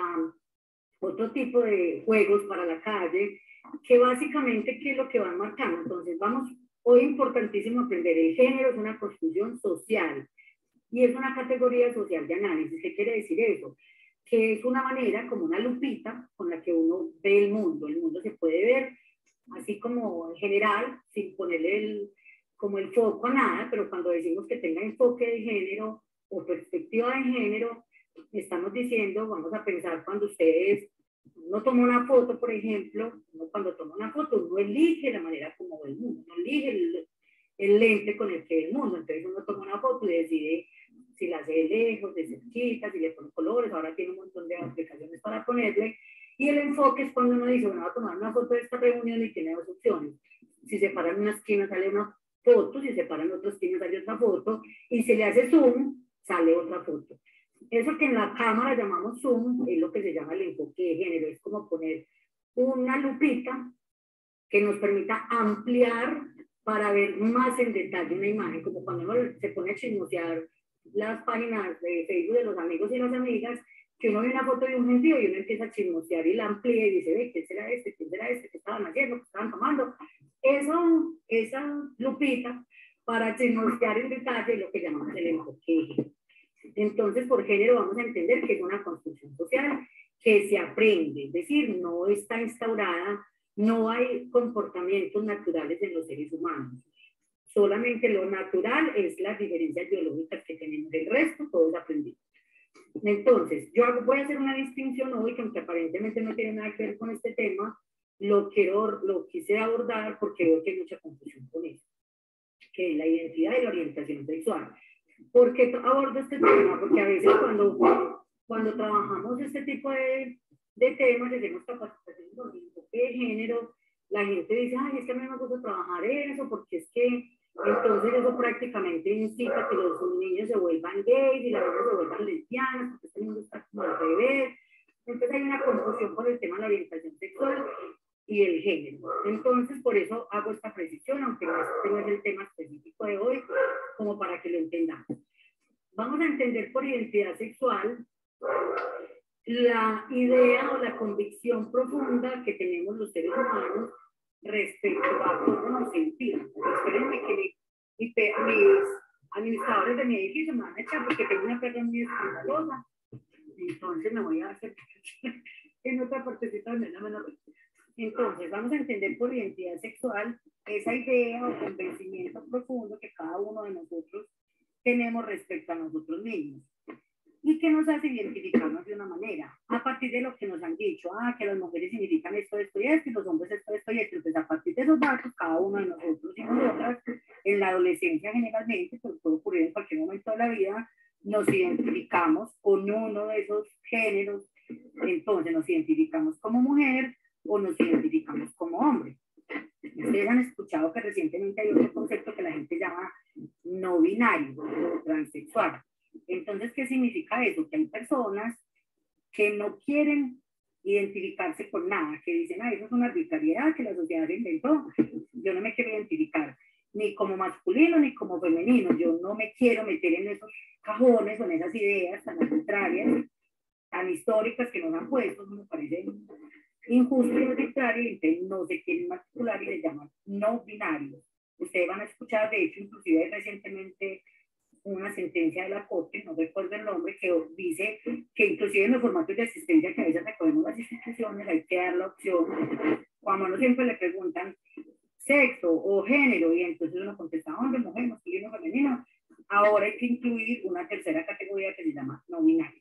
otro tipo de juegos para la calle, que básicamente, ¿qué es lo que van marcando? Entonces, vamos, hoy importantísimo aprender, el género es una construcción social y es una categoría social de análisis. ¿Qué quiere decir eso? Que es una manera, como una lupita, con la que uno ve el mundo. El mundo se puede ver así como en general, sin ponerle como el foco a nada, pero cuando decimos que tenga enfoque de género o perspectiva de género, estamos diciendo, vamos a pensar cuando ustedes, uno toma una foto, por ejemplo, uno cuando toma una foto, uno elige la manera como ve el mundo, uno elige el lente con el que ve el mundo. Entonces uno toma una foto y decide si la hace de lejos, de cerquita, si le pone colores, ahora tiene un montón de aplicaciones para ponerle. Y el enfoque es cuando uno dice, bueno, voy a tomar una foto de esta reunión y tiene dos opciones. Si se paran una esquina sale una foto, si se paran otra esquina sale otra foto, y si le hace zoom, sale otra foto. Eso que en la cámara llamamos zoom es lo que se llama el enfoque de género. Es como poner una lupita que nos permita ampliar para ver más en detalle una imagen, como cuando uno se pone a chismosear las páginas de Facebook de los amigos y las amigas, que uno ve una foto de un gentío y uno empieza a chismosear y la amplía y dice, ve, ¿quién será este? ¿Quién será este? ¿Qué estaban haciendo? ¿Qué estaban tomando? Eso, esa lupita para chismosear en detalle es lo que llamamos el enfoque. Entonces, por género vamos a entender que es una construcción social que se aprende, es decir, no está instaurada, no hay comportamientos naturales en los seres humanos. Solamente lo natural es las diferencias biológicas que tenemos, el resto todo es aprendido. Entonces, yo voy a hacer una distinción hoy, que aunque aparentemente no tiene nada que ver con este tema, lo quise abordar porque veo que hay mucha confusión con eso, que es la identidad y la orientación sexual. ¿Por qué abordo este tema? Porque a veces cuando trabajamos este tipo de temas, hacemos capacitación de género, la gente dice, ay, es que a mí me gusta trabajar eso, porque es que Entonces eso prácticamente incita a que los niños se vuelvan gays y las niñas se vuelvan lesbianas, porque este mundo está como al revés. Entonces hay una confusión por el tema de la orientación sexual y el género. Entonces por eso hago esta precisión, aunque este no es el tema específico de hoy, como para que lo entendamos. Vamos a entender por identidad sexual la idea o la convicción profunda que tenemos los seres humanos respecto a cómo nos sentimos. Espérenme que mis administradores de mi edificio me van a echar porque tengo una perra muy escandalosa. Entonces me voy a hacer en otra partecita donde no me lo... Entonces vamos a entender por identidad sexual esa idea o convencimiento profundo que cada uno de nosotros tenemos respecto a nosotros mismos y que nos hace identificarnos de una manera, a partir de lo que nos han dicho, que las mujeres significan esto, esto y esto, y los hombres esto, esto y esto. Entonces, a partir de esos datos, cada uno de nosotros y nosotras, en la adolescencia generalmente, pues puede ocurrir en cualquier momento de la vida, nos identificamos con uno de esos géneros. Entonces, nos identificamos como mujer o nos identificamos como hombre. Ustedes han escuchado que recientemente hay otro concepto que la gente llama no binario o transexual. Entonces, ¿qué significa eso? Que hay personas que no quieren identificarse con nada, que dicen, eso es una arbitrariedad que la sociedad inventó, yo no me quiero identificar ni como masculino ni como femenino, yo no me quiero meter en esos cajones o en esas ideas tan arbitrarias, tan históricas que nos han puesto, me parece injusto y arbitrario, entonces no se quieren matricular y les llaman no binarios. Ustedes van a escuchar, de hecho, inclusive recientemente una sentencia de la Corte, no recuerdo el nombre, que dice que inclusive en los formatos de asistencia que a veces recogemos las instituciones hay que dar la opción, cuando uno siempre le preguntan sexo o género, y entonces uno contesta hombre, mujer, masculino, femenino, ahora hay que incluir una tercera categoría que se llama no binario.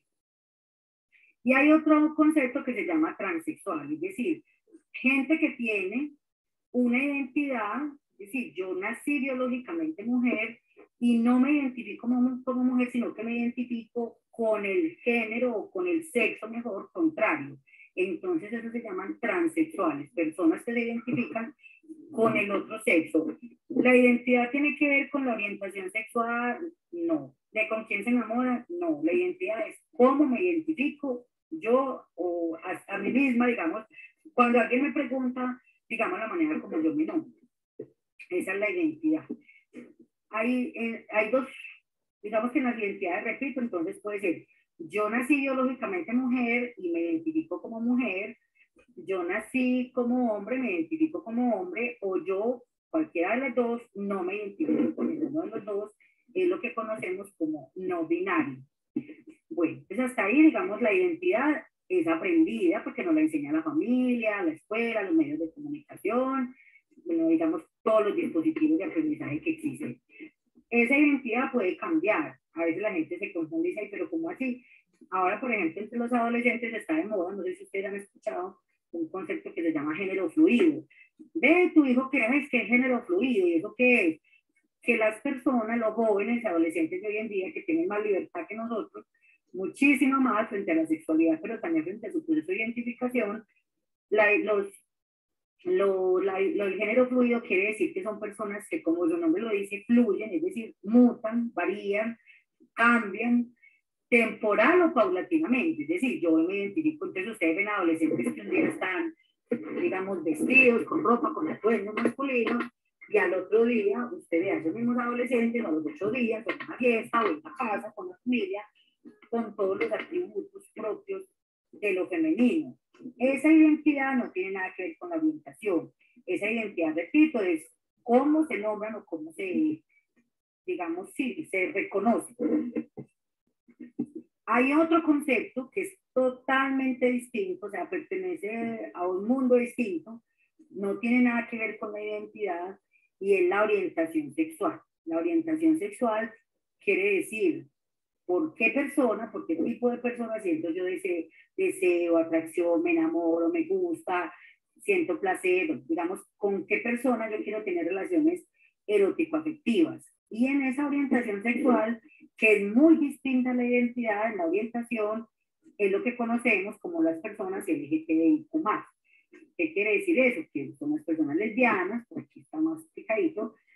Y hay otro concepto que se llama transexual, es decir, gente que tiene una identidad, es decir, yo nací biológicamente mujer y no me identifico como mujer, sino que me identifico con el género o con el sexo mejor contrario. Entonces eso se llaman transexuales, personas que se identifican con el otro sexo. ¿La identidad tiene que ver con la orientación sexual? No. ¿De con quién se enamora? No. La identidad es cómo me identifico yo o a mí misma, digamos, cuando alguien me pregunta, digamos, la manera como yo me nombro. Esa es la identidad. Hay dos, digamos que en las identidades, repito, entonces puede ser, yo nací biológicamente mujer y me identifico como mujer, yo nací como hombre, me identifico como hombre, o yo, cualquiera de las dos, no me identifico con ninguno de los dos, es lo que conocemos como no binario. Bueno, pues hasta ahí, digamos, la identidad es aprendida porque nos la enseña la familia, la escuela, los medios de comunicación, bueno, digamos, todos los dispositivos de aprendizaje que existen. Esa identidad puede cambiar. A veces la gente se confunde y dice, pero ¿cómo así? Ahora, por ejemplo, entre los adolescentes está de moda, no sé si ustedes han escuchado, un concepto que se llama género fluido. Ve, tu hijo, ¿qué es género fluido? ¿Y eso qué es? Que las personas, los jóvenes, adolescentes de hoy en día, que tienen más libertad que nosotros, muchísimo más frente a la sexualidad, pero también frente a su proceso de identificación, el género fluido quiere decir que son personas que, como su nombre lo dice, fluyen, es decir, mutan, varían, cambian, temporal o paulatinamente. Es decir, yo me identifico, entonces ustedes ven adolescentes que un día están, digamos, vestidos, con ropa, con atuendos masculinos, y al otro día usted ve a esos mismos adolescentes a los 8 días en una fiesta o en una casa con la familia, con todos los atributos propios de lo femenino. Esa identidad no tiene nada que ver con la orientación. Esa identidad, repito, es cómo se nombran o cómo se, digamos, sí, se reconoce. Hay otro concepto que es totalmente distinto, o sea, pertenece a un mundo distinto, no tiene nada que ver con la identidad, y es la orientación sexual. La orientación sexual quiere decir por qué persona, por qué tipo de persona siento yo deseo, atracción, me enamoro, me gusta, siento placer, digamos, con qué persona yo quiero tener relaciones erótico-afectivas. Y en esa orientación sexual, que es muy distinta a la identidad, en la orientación, es lo que conocemos como las personas LGTBIQ+. ¿Qué quiere decir eso? Que son las personas lesbianas, por aquí está más explicadito,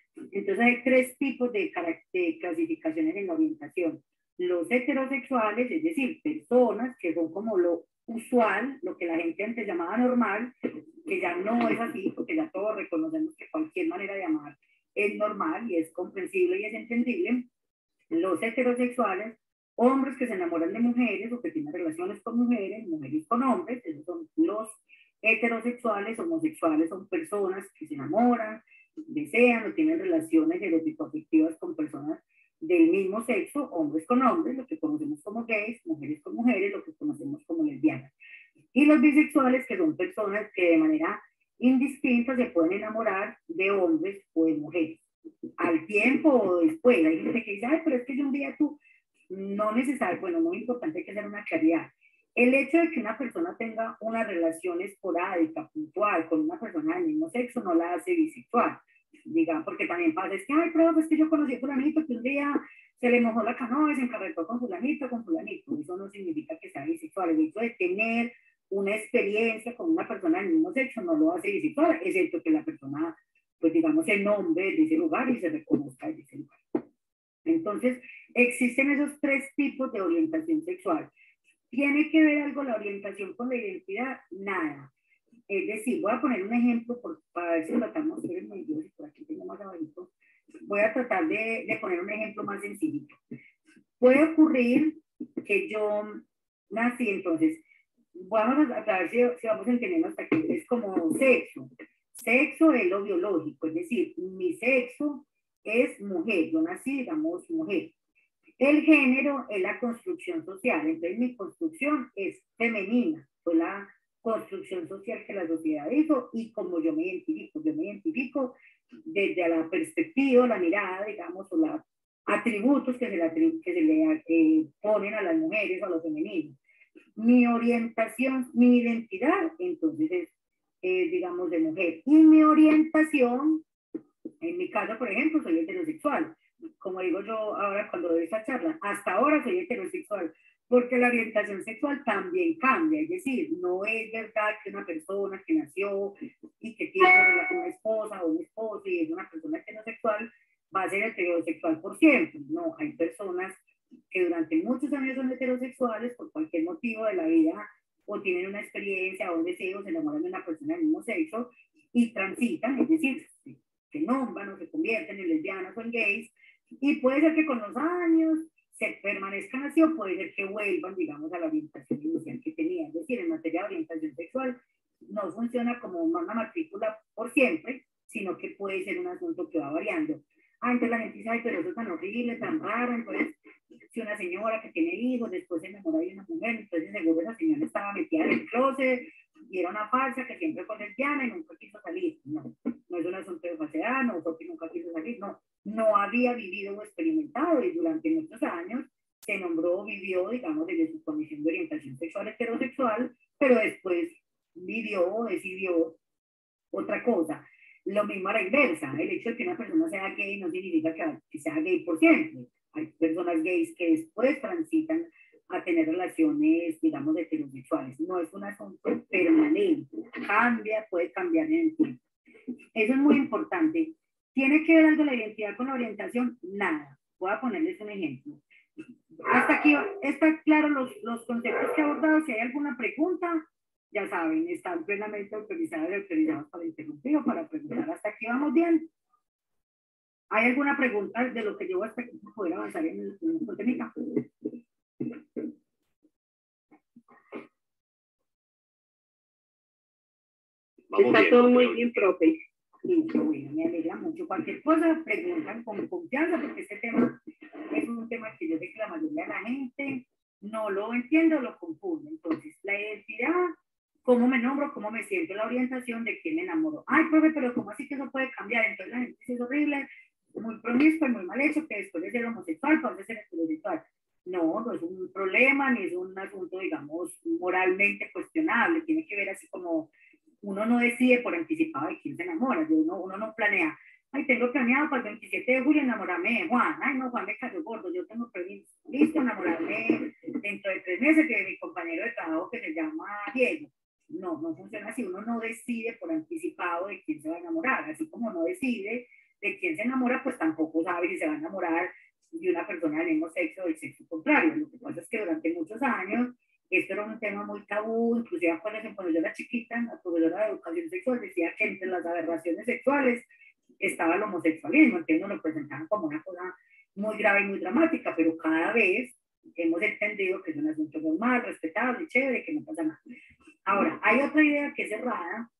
Entonces hay tres tipos de clasificaciones en la orientación. Los heterosexuales, es decir, personas que son como lo usual, lo que la gente antes llamaba normal, que ya no es así, porque ya todos reconocemos que cualquier manera de amar es normal y es comprensible y es entendible. Los heterosexuales, hombres que se enamoran de mujeres o que tienen relaciones con mujeres, mujeres con hombres, esos son los heterosexuales. Homosexuales son personas que se enamoran, desean o tienen relaciones erótico-afectivas con personas del mismo sexo, hombres con hombres, lo que conocemos como gays, mujeres con mujeres, lo que conocemos como lesbianas. Y los bisexuales, que son personas que de manera indistinta se pueden enamorar de hombres o de mujeres. Al tiempo o después, hay gente que dice, ay, pero es que yo un día tú, no necesario, bueno, muy importante, hay que hacer una claridad. El hecho de que una persona tenga una relación esporádica, puntual, con una persona del mismo sexo, no la hace bisexual. Diga, porque también pasa, es que, ay, pero es que yo conocí a fulanito que un día se le mojó la canoa y se encarretó con fulanito. Eso no significa que sea bisexual. El hecho de tener una experiencia con una persona del mismo sexo no lo hace bisexual, excepto que la persona, pues digamos, el nombre de ese lugar y se reconozca de ese lugar. Entonces, existen esos tres tipos de orientación sexual. ¿Tiene que ver algo la orientación con la identidad? Nada. Es decir, voy a poner un ejemplo para ver si tratamos, por aquí tengo más abajito. Voy a tratar de poner un ejemplo más sencillo. Puede ocurrir que yo nací, entonces, vamos a ver si vamos a entender hasta aquí. Es como sexo. Sexo es lo biológico, es decir, mi sexo es mujer, yo nací, digamos, mujer. El género es la construcción social, entonces mi construcción es femenina, fue la construcción social que la sociedad hizo y como yo me identifico desde la perspectiva, la mirada, digamos, o los atributos que se le ponen a las mujeres o a los femeninos. Mi orientación, mi identidad, entonces es digamos, de mujer. Y mi orientación, en mi caso, por ejemplo, soy heterosexual. Como digo yo ahora cuando doy esta charla, hasta ahora soy heterosexual, porque la orientación sexual también cambia, es decir, no es verdad que una persona que nació y que tiene una esposa o un esposo y es una persona heterosexual va a ser heterosexual por siempre. No, hay personas que durante muchos años son heterosexuales por cualquier motivo de la vida o tienen una experiencia o un deseo, se enamoran de una persona del mismo sexo y transitan, es decir, se nombran o se convierten en lesbianas o en gays, y puede ser que con los años se permanezcan así o puede ser que vuelvan, digamos, a la orientación inicial que tenían. Es decir, en materia de orientación sexual no funciona como una matrícula por siempre, sino que puede ser un asunto que va variando. Antes la gente dice, ay, pero eso es tan horrible, tan raro. Entonces, si una señora que tiene hijos, después se enamora de una mujer, entonces seguro esa señora estaba metida en el closet y era una falsa que siempre fue lesbiana y nunca quiso salir. No, no es un asunto de falsedad, no fue que nunca quiso salir, no había vivido o experimentado y durante muchos años se nombró, vivió, digamos, desde su condición de orientación sexual heterosexual, pero después vivió, decidió otra cosa. Lo mismo a la inversa, el hecho de que una persona sea gay no significa que sea gay por siempre. Hay personas gays que después transitan a tener relaciones, digamos, heterosexuales. No es un asunto permanente, cambia, puede cambiar en el tiempo. Eso es muy importante. ¿Tiene que ver algo la identidad con la orientación? Nada. Voy a ponerles un ejemplo. Hasta aquí están claros los conceptos que he abordado. Si hay alguna pregunta, ya saben, están plenamente autorizados y autorizados para interrumpir o para preguntar. ¿Hasta aquí vamos bien? ¿Hay alguna pregunta de lo que yo hasta aquí para poder avanzar en el contenido? Está todo muy bien, profe. Sí, qué bueno, me alegra mucho. Cualquier cosa, preguntan con confianza, porque este tema es un tema que yo sé que la mayoría de la gente no lo entiende o lo confunde. Entonces, la identidad, cómo me nombro, cómo me siento, la orientación de quién me enamoro. Ay, profe, pero ¿cómo así que eso puede cambiar? Entonces la gente dice, es horrible, muy promiscuo y muy mal hecho, que después de ser homosexual pasa a ser heterosexual. No, no es un problema, ni es un asunto, digamos, moralmente cuestionable. Tiene que ver así como uno no decide por anticipado de quién se enamora, uno no planea, ay, tengo planeado para el 27 de julio enamorarme de Juan, ay, no, Juan me cayó gordo, yo tengo previsto, listo, enamorarme dentro de 3 meses de mi compañero de trabajo que se llama Diego. No funciona así, uno no decide por anticipado de quién se va a enamorar, así como no decide de quién se enamora, pues tampoco sabe si se va a enamorar de una persona del mismo sexo o del sexo contrario. Lo que pasa es que durante muchos años esto era un tema muy tabú, inclusive cuando yo era chiquita, la profesora de educación sexual decía que entre las aberraciones sexuales estaba el homosexualismo, entonces nos lo presentaban como una cosa muy grave y muy dramática, pero cada vez hemos entendido que es un asunto normal, respetable, chévere, que no pasa nada. Ahora, hay otra idea que es errada,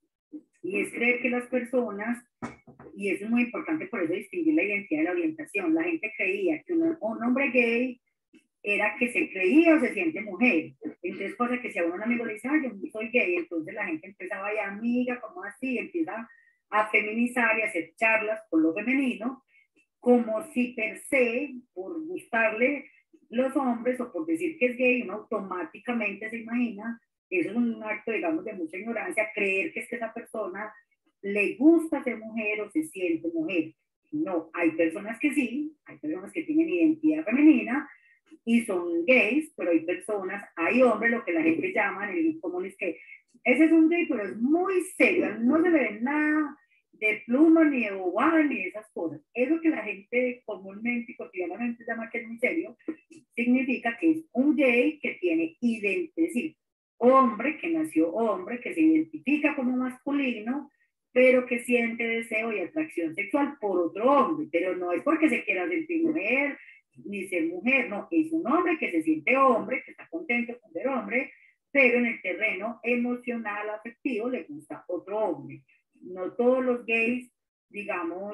y es creer que las personas, y eso es muy importante, por eso distinguir la identidad de la orientación. La gente creía que un hombre gay era que se creía o se siente mujer. Entonces, cosa que si a un amigo le dice, ay, yo soy gay, entonces la gente empieza, vaya amiga, ¿cómo así? Empieza a feminizar y a hacer charlas por lo femenino, como si per se, por gustarle los hombres o por decir que es gay, uno automáticamente se imagina, eso es un acto, digamos, de mucha ignorancia, creer que es que esa persona le gusta ser mujer o se siente mujer. No, hay personas que sí, hay personas que tienen identidad femenina y son gays, pero hay personas, hay hombres, lo que la gente llama en el común es que ese es un gay, pero es muy serio, no se le ve nada de pluma, ni de bobada, ni de esas cosas. Eso que la gente comúnmente y cotidianamente llama que es muy serio, significa que es un gay que tiene identidad, es decir, hombre que nació hombre, que se identifica como masculino, pero que siente deseo y atracción sexual por otro hombre, pero no es porque se quiera sentir mujer, ni ser mujer, no, es un hombre que se siente hombre, que está contento con ser hombre, pero en el terreno emocional, afectivo, le gusta otro hombre. No todos los gays, digamos,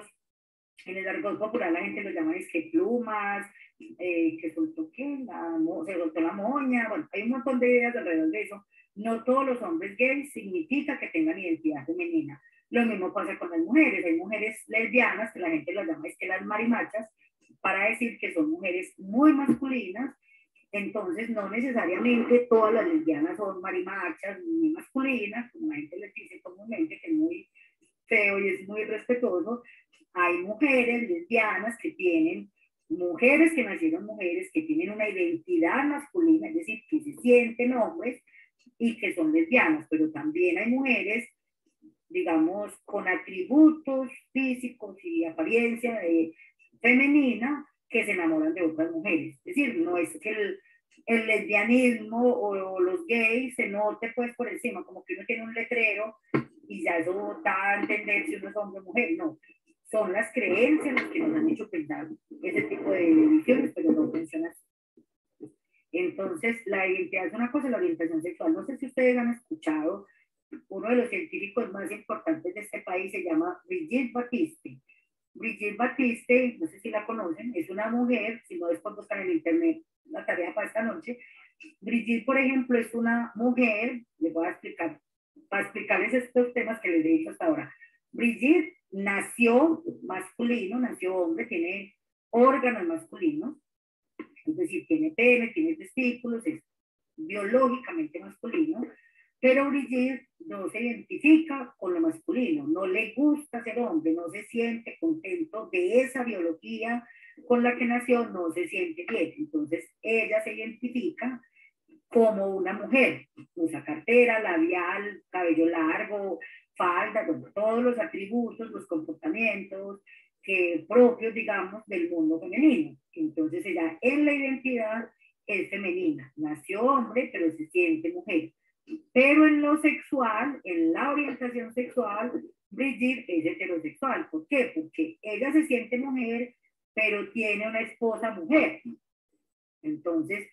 en el argot popular la gente lo llama es que plumas, que soltó qué, se soltó la moña, bueno, hay un montón de ideas alrededor de eso. No todos los hombres gays significa que tengan identidad femenina. Lo mismo pasa con las mujeres. Hay mujeres lesbianas que la gente las llama es que las marimachas, para decir que son mujeres muy masculinas. Entonces no necesariamente todas las lesbianas son marimachas ni masculinas, como la gente les dice comúnmente, que es muy feo y es muy respetuoso. Hay mujeres lesbianas que tienen, mujeres que nacieron mujeres, que tienen una identidad masculina, es decir, que se sienten hombres y que son lesbianas, pero también hay mujeres, digamos, con atributos físicos y apariencia femenina que se enamoran de otras mujeres. Es decir, no es que el lesbianismo o los gays se note pues por encima, como que uno tiene un letrero y ya eso da a entender si uno es hombre o mujer, no. Son las creencias las que nos han hecho pensar ese tipo de divisiones, pero no funciona así. Entonces, la identidad es una cosa, la orientación sexual. No sé si ustedes han escuchado, uno de los científicos más importantes de este país se llama Brigitte Batiste. Brigitte Batiste, no sé si la conocen, es una mujer, si no después buscan en internet la tarea para esta noche. Brigitte, por ejemplo, es una mujer, les voy a explicar, para explicarles estos temas que les he dicho hasta ahora. Brigitte nació masculino, nació hombre, tiene órganos masculinos, es decir, tiene pene, tiene testículos, es biológicamente masculino, pero Brigitte no se identifica con lo masculino, no le gusta ser hombre, no se siente contento de esa biología con la que nació, no se siente bien. Entonces ella se identifica como una mujer, usa cartera, labial, cabello largo, falda, bueno, todos los atributos, los comportamientos propios, digamos, del mundo femenino. Entonces ella en la identidad es femenina, nació hombre, pero se siente mujer. Pero en lo sexual, en la orientación sexual, Brigitte es heterosexual. ¿Por qué? Porque ella se siente mujer, pero tiene una esposa mujer. Entonces,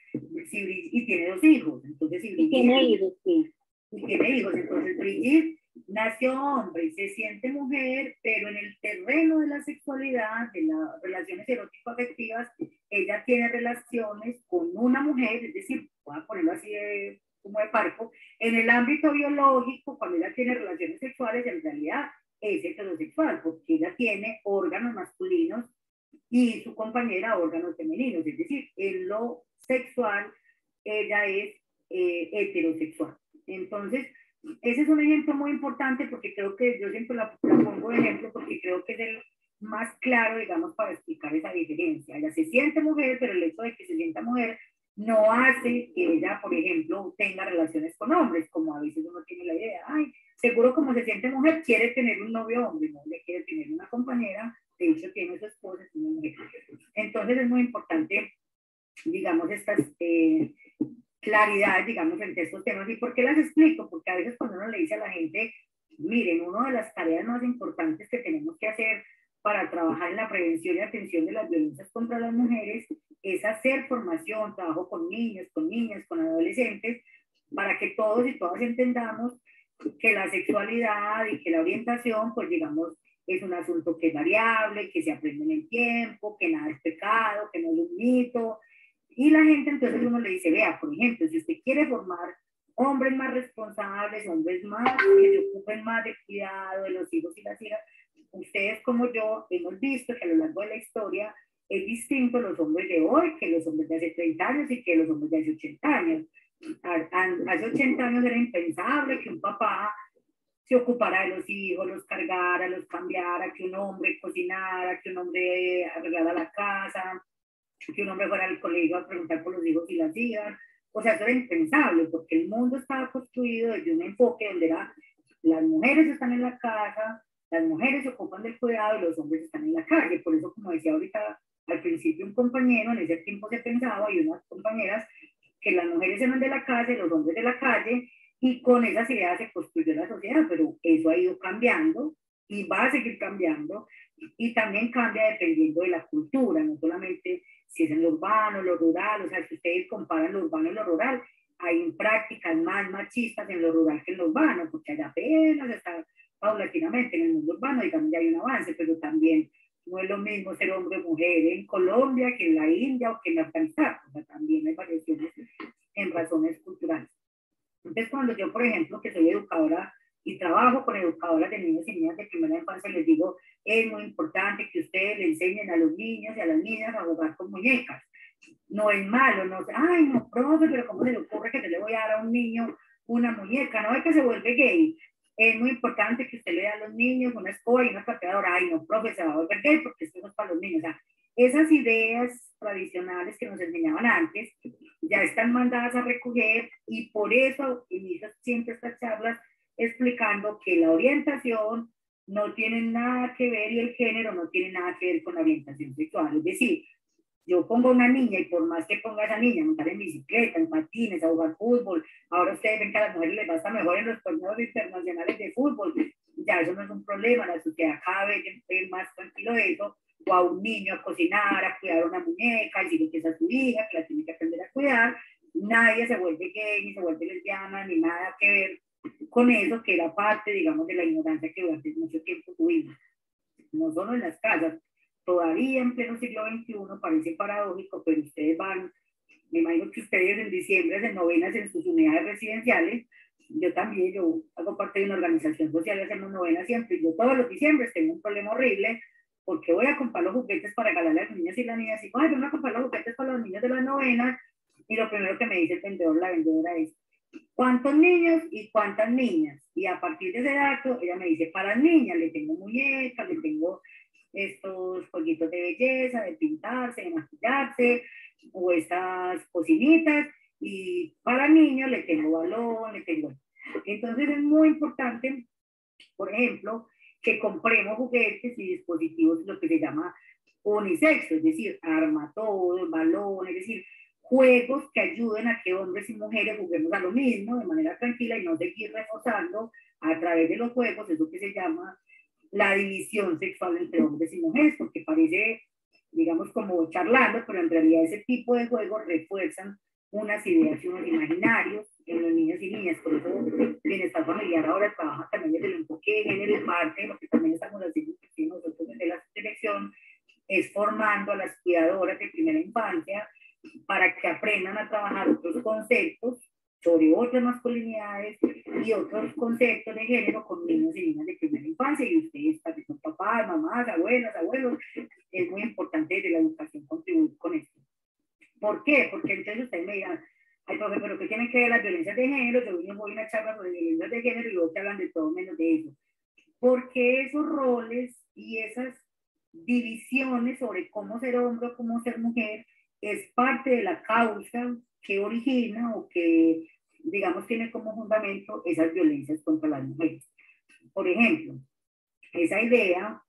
y tiene 2 hijos. Entonces, si Brigitte, tiene hijos, sí. Y tiene hijos. Entonces, Brigitte nació hombre y se siente mujer, pero en el terreno de la sexualidad, de las relaciones erótico-afectivas, ella tiene relaciones con una mujer, es decir, voy a ponerlo así como de parco, en el ámbito biológico, cuando ella tiene relaciones sexuales, en realidad es heterosexual, porque ella tiene órganos masculinos y su compañera órganos femeninos, es decir, en lo sexual ella es heterosexual. Entonces, ese es un ejemplo muy importante porque creo que yo siempre la pongo de ejemplo porque creo que es el más claro, digamos, para explicar esa diferencia. Ella se siente mujer, pero el hecho de que se sienta mujer no hace que ella, por ejemplo, tenga relaciones con hombres, como a veces uno tiene la idea, ay, seguro como se siente mujer, quiere tener un novio hombre, no le quiere tener una compañera de hecho tiene su esposa, es una mujer. Entonces es muy importante, digamos, estas claridades, digamos, entre estos temas. ¿Y por qué las explico? Porque a veces cuando uno le dice a la gente, miren, una de las tareas más importantes que tenemos que hacer para trabajar en la prevención y atención de las violencias contra las mujeres es hacer formación, trabajo con niños, con niñas, con adolescentes, para que todos y todas entendamos que la sexualidad y que la orientación, pues digamos, es un asunto que es variable, que se aprende en el tiempo, que nada es pecado, que no es un mito. Y la gente, entonces uno le dice, vea, por ejemplo, si usted quiere formar hombres más responsables, hombres más que se ocupen más de cuidado de los hijos y las hijas, ustedes como yo hemos visto que a lo largo de la historia es distinto los hombres de hoy que los hombres de hace 30 años y que los hombres de hace 80 años. Hace 80 años era impensable que un papá se ocupara de los hijos, los cargara, los cambiara, que un hombre cocinara, que un hombre arreglara la casa, que un hombre fuera al colegio a preguntar por los hijos y las hijas. O sea, eso era impensable porque el mundo estaba construido desde un enfoque donde era las mujeres están en la casa, las mujeres se ocupan del cuidado y los hombres están en la calle. Por eso, como decía ahorita al principio un compañero, en ese tiempo se pensaba, y unas compañeras, que las mujeres eran de la casa y los hombres de la calle, y con esas ideas se construyó la sociedad, pero eso ha ido cambiando y va a seguir cambiando, y también cambia dependiendo de la cultura, no solamente si es en lo urbano, lo rural. O sea, si ustedes comparan lo urbano y lo rural, hay prácticas más machistas en lo rural que en lo urbano, porque allá apenas está paulatinamente en el mundo urbano, digamos, ya hay un avance, pero también no es lo mismo ser hombre o mujer en Colombia que en la India o que en Afganistán. O sea, también hay variaciones en razones culturales. Entonces, cuando yo, por ejemplo, que soy educadora y trabajo con educadoras de niños y niñas de primera infancia, les digo, es muy importante que ustedes le enseñen a los niños y a las niñas a jugar con muñecas. No es malo, no, ay, no, profe, pero ¿cómo se le ocurre que yo le voy a dar a un niño una muñeca? No es que se vuelve gay. Es muy importante que usted le dé a los niños una escoba y una pateadora. Ay, no, profe, se va a volver gay porque esto no es para los niños. O sea, esas ideas tradicionales que nos enseñaban antes ya están mandadas a recoger, y por eso inicio siempre estas charlas explicando que la orientación no tiene nada que ver, y el género no tiene nada que ver con la orientación sexual. Es decir, yo pongo una niña y por más que ponga a esa niña a montar en bicicleta, en patines, a jugar fútbol, ahora ustedes ven que a las mujeres les basta mejor en los torneos internacionales de fútbol, ya eso no es un problema, la sociedad cada vez es más tranquilo de eso. O a un niño a cocinar, a cuidar una muñeca, decirle que esa es su hija, que la tiene que aprender a cuidar. Nadie se vuelve gay, ni se vuelve lesbiana, ni nada que ver con eso, que era parte, digamos, de la ignorancia que durante mucho tiempo tuvimos. No solo en las casas, todavía en pleno siglo XXI parece paradójico, pero ustedes van, me imagino que ustedes en diciembre hacen novenas en sus unidades residenciales. Yo también, yo hago parte de una organización social y hacemos novenas siempre. Yo todos los diciembre tengo un problema horrible, porque voy a comprar los juguetes para regalarle a las niñas y las niñas, y ay, voy a comprar los juguetes para los niños de las novenas, y lo primero que me dice el vendedor, la vendedora, es ¿cuántos niños y cuántas niñas? Y a partir de ese dato, ella me dice, para niñas le tengo muñecas, le tengo estos jueguitos de belleza, de pintarse, de maquillarse, o estas cocinitas, y para niños le tengo balón, le tengo... Entonces es muy importante, por ejemplo, que compremos juguetes y dispositivos, lo que se llama unisexo, es decir, armatodos, balones, es decir, juegos que ayuden a que hombres y mujeres juguemos a lo mismo de manera tranquila y no seguir reforzando a través de los juegos eso que se llama la división sexual entre hombres y mujeres, porque parece, digamos, como charlando, pero en realidad ese tipo de juegos refuerzan unas ideas y unos imaginarios en los niños y niñas. Por eso bienestar familiar ahora trabaja también desde el enfoque de género, y parte de lo que también estamos haciendo nosotros desde la dirección es formando a las cuidadoras de primera infancia para que aprendan a trabajar otros conceptos sobre otras masculinidades y otros conceptos de género con niños y niñas de primera infancia. Y ustedes también son papás, mamás, abuelas, abuelos, es muy importante desde la educación contribuir con esto. ¿Por qué? Porque entonces ustedes me dirán, ay, profe, pero ¿qué tienen que ver las violencias de género? Yo voy a una charla sobre violencias de género y vos te hablan de todo menos de eso. Porque esos roles y esas divisiones sobre cómo ser hombre o cómo ser mujer es parte de la causa que origina o que, digamos, tiene como fundamento esas violencias contra las mujeres. Por ejemplo, esa idea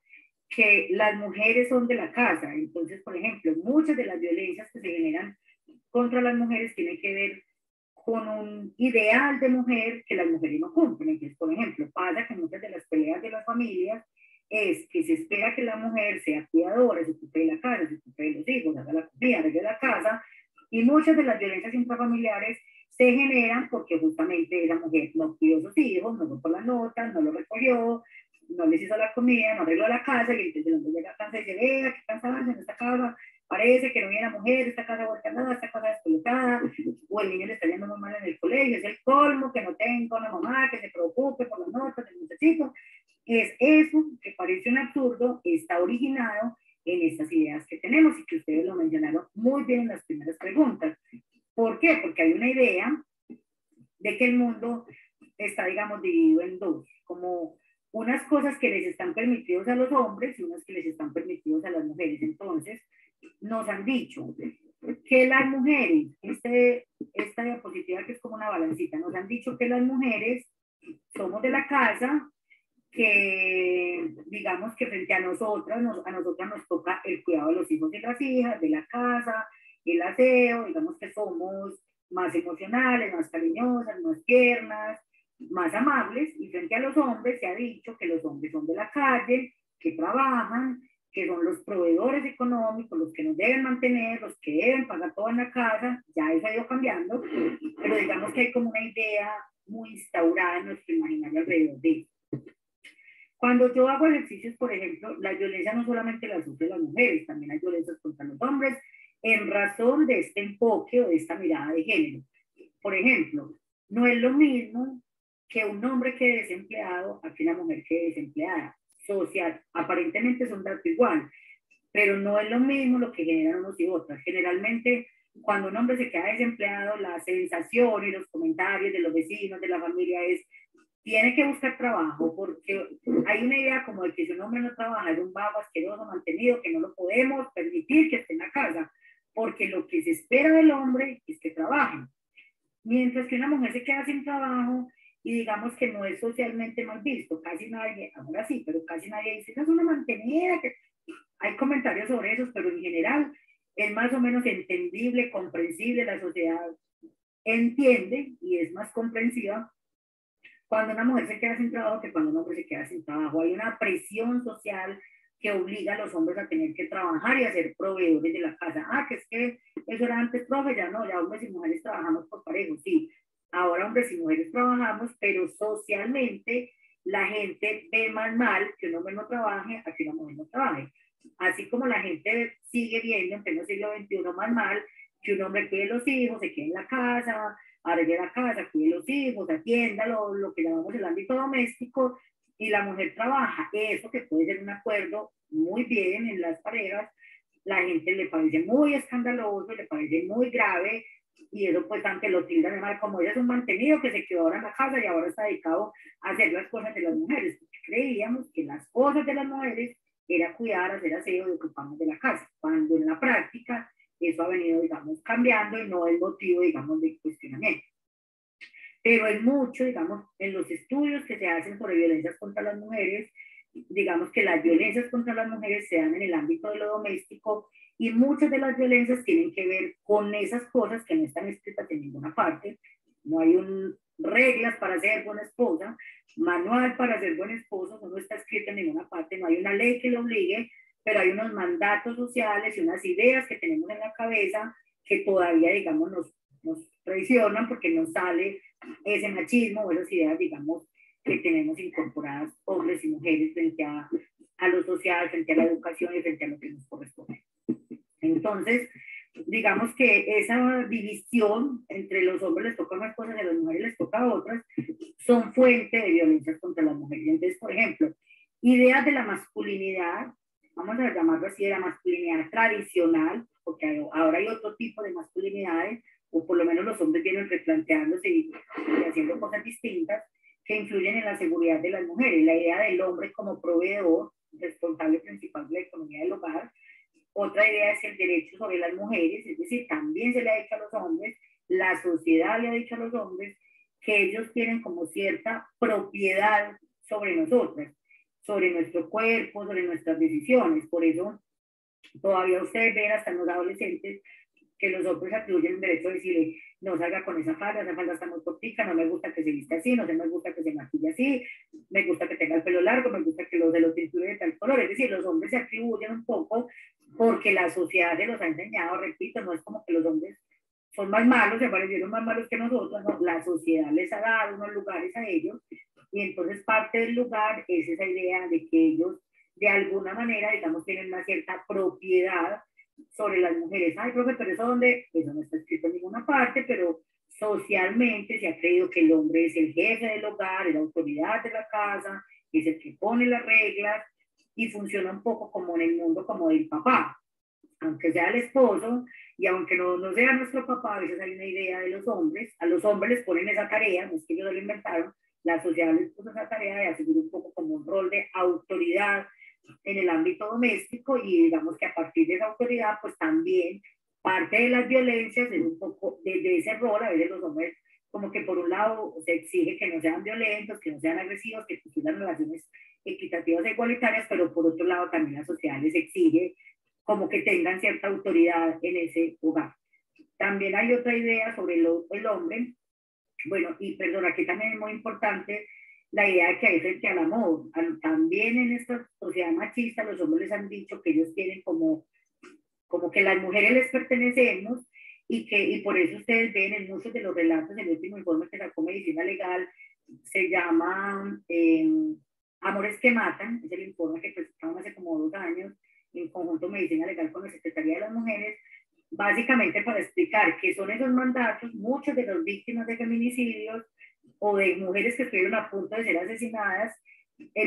que las mujeres son de la casa. Entonces, por ejemplo, muchas de las violencias que se generan contra las mujeres tienen que ver con un ideal de mujer que las mujeres no cumplen. Entonces, por ejemplo, pasa que muchas de las peleas de las familias es que se espera que la mujer sea cuidadora, se ocupe de la casa, se ocupe de los hijos, haga la comida, de la casa, y muchas de las violencias intrafamiliares se generan porque justamente esa mujer no cuidó a sus hijos, no fue por las notas, no lo recogió, no les hizo la comida, no arregló la casa, y entonces el hombre llega cansado y dice, vea, qué cansada en esta casa, parece que no viene la mujer, esta casa volcada, esta casa descolocada, o el niño le está yendo muy mal en el colegio, es el colmo que no tenga una mamá que se preocupe por las notas del muchachito. Es eso que parece un absurdo, está originado en estas ideas que tenemos y que ustedes lo mencionaron muy bien en las primeras preguntas. ¿Por qué? Porque hay una idea de que el mundo está, digamos, dividido en dos, como unas cosas que les están permitidos a los hombres y unas que les están permitidos a las mujeres. Entonces, nos han dicho que las mujeres, esta diapositiva que es como una balancita, nos han dicho que las mujeres somos de la casa, que digamos que frente a nosotras nos toca el cuidado de los hijos y las hijas, de la casa, el aseo, digamos que somos más emocionales, más cariñosas, más tiernas, más amables, y frente a los hombres se ha dicho que los hombres son de la calle, que trabajan, que son los proveedores económicos, los que nos deben mantener, los que deben pagar todo en la casa. Ya eso ha ido cambiando, pero digamos que hay como una idea muy instaurada en nuestro imaginario alrededor de eso. Cuando yo hago ejercicios, por ejemplo, la violencia no solamente la sufren las mujeres, también hay violencias contra los hombres en razón de este enfoque o de esta mirada de género. Por ejemplo, no es lo mismo que un hombre quede desempleado a que una mujer quede desempleada. Social, aparentemente es un dato igual, pero no es lo mismo lo que generan unos y otras. Generalmente, cuando un hombre se queda desempleado, la sensación y los comentarios de los vecinos, de la familia es: tiene que buscar trabajo, porque hay una idea como de que si un hombre no trabaja es un vago asqueroso mantenido, que no lo podemos permitir que esté en la casa, porque lo que se espera del hombre es que trabaje. Mientras que una mujer se queda sin trabajo y digamos que no es socialmente mal visto, casi nadie, ahora sí, pero casi nadie dice, esa es una mantenida, que hay comentarios sobre eso, pero en general es más o menos entendible, comprensible, la sociedad entiende y es más comprensiva cuando una mujer se queda sin trabajo que cuando un hombre se queda sin trabajo. Hay una presión social que obliga a los hombres a tener que trabajar y a ser proveedores de la casa. Ah, que es que eso era antes, profe, ya no, ya hombres y mujeres trabajamos por parejo, sí. Ahora hombres y mujeres trabajamos, pero socialmente la gente ve más mal que un hombre no trabaje a que una mujer no trabaje. Así como la gente sigue viendo en pleno siglo XXI más mal que un hombre cuide los hijos, se quede en la casa, arregle la casa, cuide los hijos, atienda lo que llamamos el ámbito doméstico, y la mujer trabaja. Eso que puede ser un acuerdo muy bien en las parejas, la gente le parece muy escandaloso, le parece muy grave, y eso pues aunque lo tildan de mal, como ella es un mantenido que se quedó ahora en la casa y ahora está dedicado a hacer las cosas de las mujeres. Creíamos que las cosas de las mujeres era cuidar, hacer aseo y ocuparnos de la casa, cuando en la práctica eso ha venido, digamos, cambiando y no es motivo, digamos, de cuestionamiento. Pero es mucho, digamos, en los estudios que se hacen sobre violencias contra las mujeres, digamos que las violencias contra las mujeres se dan en el ámbito de lo doméstico, y muchas de las violencias tienen que ver con esas cosas que no están escritas en ninguna parte. No hay reglas para ser buena esposa, manual para ser buen esposo, no está escrito en ninguna parte, no hay una ley que lo obligue, pero hay unos mandatos sociales y unas ideas que tenemos en la cabeza que todavía, digamos, nos traicionan porque nos sale ese machismo o esas ideas, digamos, que tenemos incorporadas hombres y mujeres frente a lo social, frente a la educación y frente a lo que nos corresponde. Entonces, digamos que esa división entre los hombres les toca unas cosas y a las mujeres les toca otras, son fuente de violencias contra las mujeres. Entonces, por ejemplo, ideas de la masculinidad, vamos a llamarlo así, de la masculinidad tradicional, porque ahora hay otro tipo de masculinidades, o por lo menos los hombres vienen replanteándose y haciendo cosas distintas que influyen en la seguridad de las mujeres. La idea del hombre como proveedor, responsable principal de la economía del hogar. Otra idea es el derecho sobre las mujeres, es decir, también se le ha dicho a los hombres, la sociedad le ha dicho a los hombres que ellos tienen como cierta propiedad sobre nosotras. sobre nuestro cuerpo, sobre nuestras decisiones. Por eso todavía ustedes ven hasta en los adolescentes que los hombres atribuyen el derecho de decirle, no salga con esa falda está muy cortica, no me gusta que se vista así, no me gusta que se maquille así, me gusta que tenga el pelo largo, me gusta que los de los tinturen de tal color. Es decir, los hombres se atribuyen un poco porque la sociedad se los ha enseñado, repito, no es como que los hombres son más malos, se parecieron más malos que nosotros, no, la sociedad les ha dado unos lugares a ellos, y entonces parte del lugar es esa idea de que ellos de alguna manera, digamos, tienen una cierta propiedad sobre las mujeres. Ay, profe, pero eso no está escrito en ninguna parte, pero socialmente se ha creído que el hombre es el jefe del hogar, es la autoridad de la casa, es el que pone las reglas, y funciona un poco como en el mundo como del papá, aunque sea el esposo, y aunque no sea nuestro papá, a veces hay una idea de los hombres, a los hombres les ponen esa tarea, no es que ellos lo inventaron, la sociedad les puso esa tarea de asumir un poco como un rol de autoridad en el ámbito doméstico, y digamos que a partir de esa autoridad, pues también parte de las violencias es un poco de ese rol. A veces los hombres como que por un lado se exige que no sean violentos, que no sean agresivos, que construyan relaciones equitativas e igualitarias, pero por otro lado también la sociedad les exige como que tengan cierta autoridad en ese hogar. También hay otra idea sobre el hombre, bueno, y perdón, aquí también es muy importante la idea que hay frente al amor. También en esta sociedad machista los hombres les han dicho que ellos tienen como que las mujeres les pertenecemos, y por eso ustedes ven en muchos de los relatos, el último informe que sacó Medicina Legal se llama Amores que Matan, es el informe que presentaron hace como 2 años en conjunto Medicina Legal con la Secretaría de las Mujeres, básicamente para explicar qué son esos mandatos. Muchas de las víctimas de feminicidios o de mujeres que estuvieron a punto de ser asesinadas, el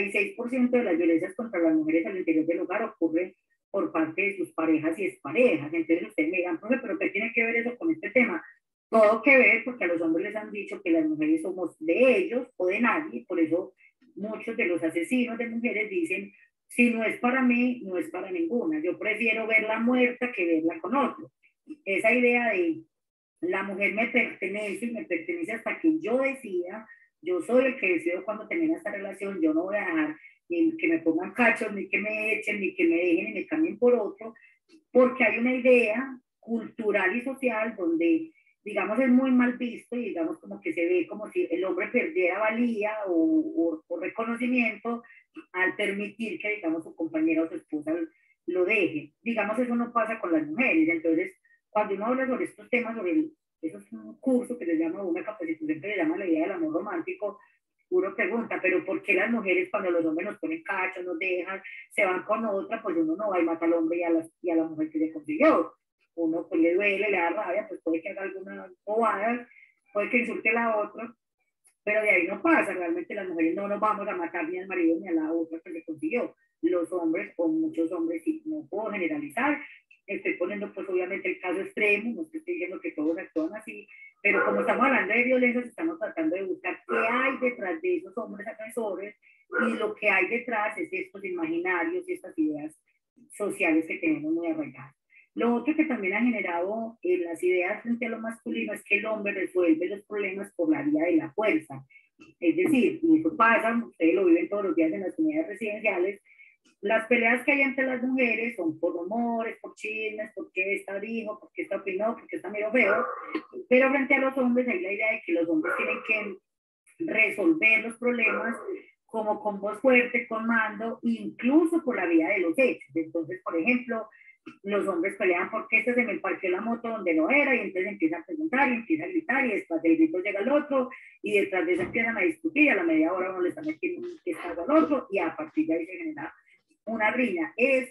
86% de las violencias contra las mujeres al interior del hogar ocurre por parte de sus parejas y exparejas. Entonces ustedes me dirán, profe, ¿pero qué tiene que ver eso con este tema? Todo que ver, porque a los hombres les han dicho que las mujeres somos de ellos o de nadie. Por eso muchos de los asesinos de mujeres dicen, si no es para mí, no es para ninguna. Yo prefiero verla muerta que verla con otro. Esa idea de la mujer me pertenece y me pertenece hasta que yo decida, yo soy el que decido cuando termina esta relación, yo no voy a dejar ni que me pongan cachos, ni que me echen, ni que me dejen y me cambien por otro, porque hay una idea cultural y social donde, digamos, es muy mal visto, y digamos como que se ve como si el hombre perdiera valía o reconocimiento al permitir que, digamos, su compañera o su esposa lo deje. Digamos, eso no pasa con las mujeres. Entonces, cuando uno habla sobre estos temas, eso es un curso que se llama, una capacitación que se llama la idea del amor romántico, uno pregunta, pero ¿por qué las mujeres cuando los hombres nos ponen cachos, nos dejan, se van con otra? Pues uno no va y mata al hombre y a la mujer que se consiguió. Uno pues le duele, le da rabia, pues puede que haga alguna bobada, puede que insulte a la otra, pero de ahí no pasa. Realmente las mujeres no nos vamos a matar ni al marido ni a la otra que se consiguió. Los hombres, o muchos hombres, sí, no puedo generalizar, estoy poniendo pues obviamente el caso extremo, no estoy diciendo que todos actúan así, pero como estamos hablando de violencia, estamos tratando de buscar qué hay detrás de esos hombres agresores, y lo que hay detrás es estos imaginarios y estas ideas sociales que tenemos muy arraigadas. Lo otro que también ha generado las ideas frente a lo masculino es que el hombre resuelve los problemas por la vía de la fuerza. Es decir, y eso pasa, ustedes lo viven todos los días en las unidades residenciales, las peleas que hay entre las mujeres son por rumores, por chismes, porque esta dijo, porque esta opinó, porque esta miró feo, pero frente a los hombres hay la idea de que los hombres tienen que resolver los problemas como con voz fuerte, con mando, incluso por la vía de los hechos. Entonces, por ejemplo, los hombres pelean porque se me parqueó la moto donde no era, y entonces empiezan a preguntar y empiezan a gritar, y después del grito llega el otro, y detrás de eso empiezan a discutir, y a la media hora uno le está metiendo un pescado al otro, y a partir de ahí se genera una riña.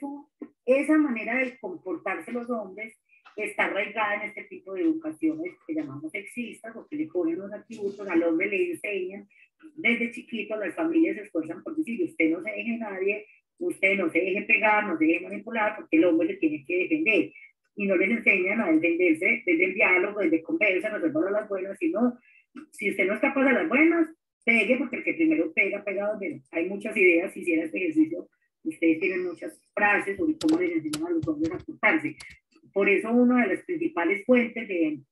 Esa manera de comportarse los hombres está arraigada en este tipo de educaciones que llamamos sexistas, o que le ponen los atributos al hombre, le enseñan desde chiquito. Las familias se esfuerzan por decir, usted no se deje nadie, usted no se deje pegar, no se deje manipular, porque el hombre le tiene que defender, y no les enseñan a defenderse desde el diálogo, desde conversa, no solo las buenas, sino si usted no es capaz de las buenas, pegue, porque el que primero pega, pega donde hay muchas ideas. Si hiciera este ejercicio, ustedes tienen muchas frases sobre cómo les enseñan a los hombres a portarse. Por eso una de las principales fuentes de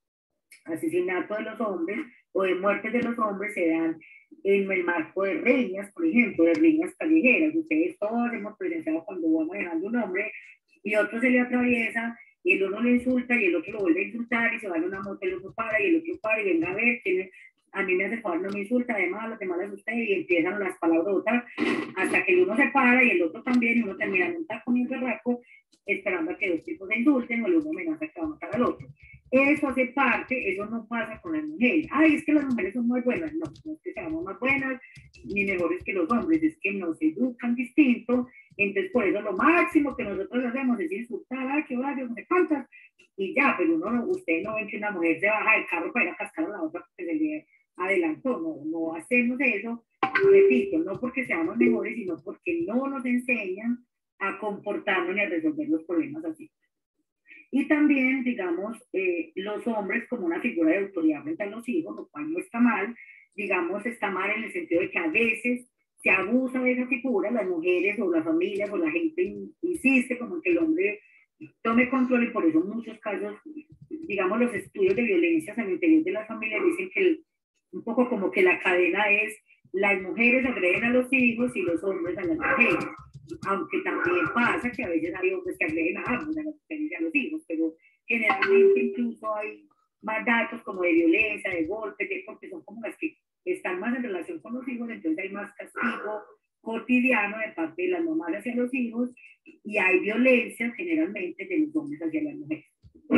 asesinatos de los hombres o de muertes de los hombres se dan en el marco de riñas, por ejemplo, de riñas callejeras. Ustedes todos hemos presenciado cuando va manejando un hombre y otro se le atraviesa y el uno le insulta y el otro lo vuelve a insultar y se va en una moto, el otro para y el otro para y venga a ver quién a mí me hace favor, no me insulta, de malas usted, y empiezan las palabrotas hasta que el uno se para y el otro también, y uno termina en un taco y un berraco esperando a que dos tipos se insulten o el uno amenaza que va a matar al otro. Eso hace parte, eso no pasa con las mujeres. Ay, es que las mujeres son muy buenas. No, no es que seamos más buenas ni mejores que los hombres, es que nos educan distinto. Entonces, por eso lo máximo que nosotros hacemos es insultar, ay, qué vaya, no sé cuántas, y ya, pero uno, usted no ven que una mujer se baja del carro para ir a cascar a la otra porque se le adelantó. No, no hacemos eso, repito, no porque seamos mejores, sino porque no nos enseñan a comportarnos ni a resolver los problemas así. Y también, digamos, los hombres como una figura de autoridad frente a los hijos, lo cual no está mal, digamos, está mal en el sentido de que a veces se abusa de esa figura, las mujeres o las familias o la gente insiste como que el hombre tome control y por eso en muchos casos, digamos, los estudios de violencia en el interior de las familias dicen que un poco como que la cadena es las mujeres agreden a los hijos y los hombres a las mujeres. Aunque también pasa que a veces hay hombres que agreden a ambos, a las mujeres y a los hijos, pero generalmente incluso hay más datos como de violencia, de golpes, porque son como las que están más en relación con los hijos, entonces hay más castigo cotidiano de parte de las mamás hacia los hijos y hay violencia generalmente de los hombres hacia las mujeres.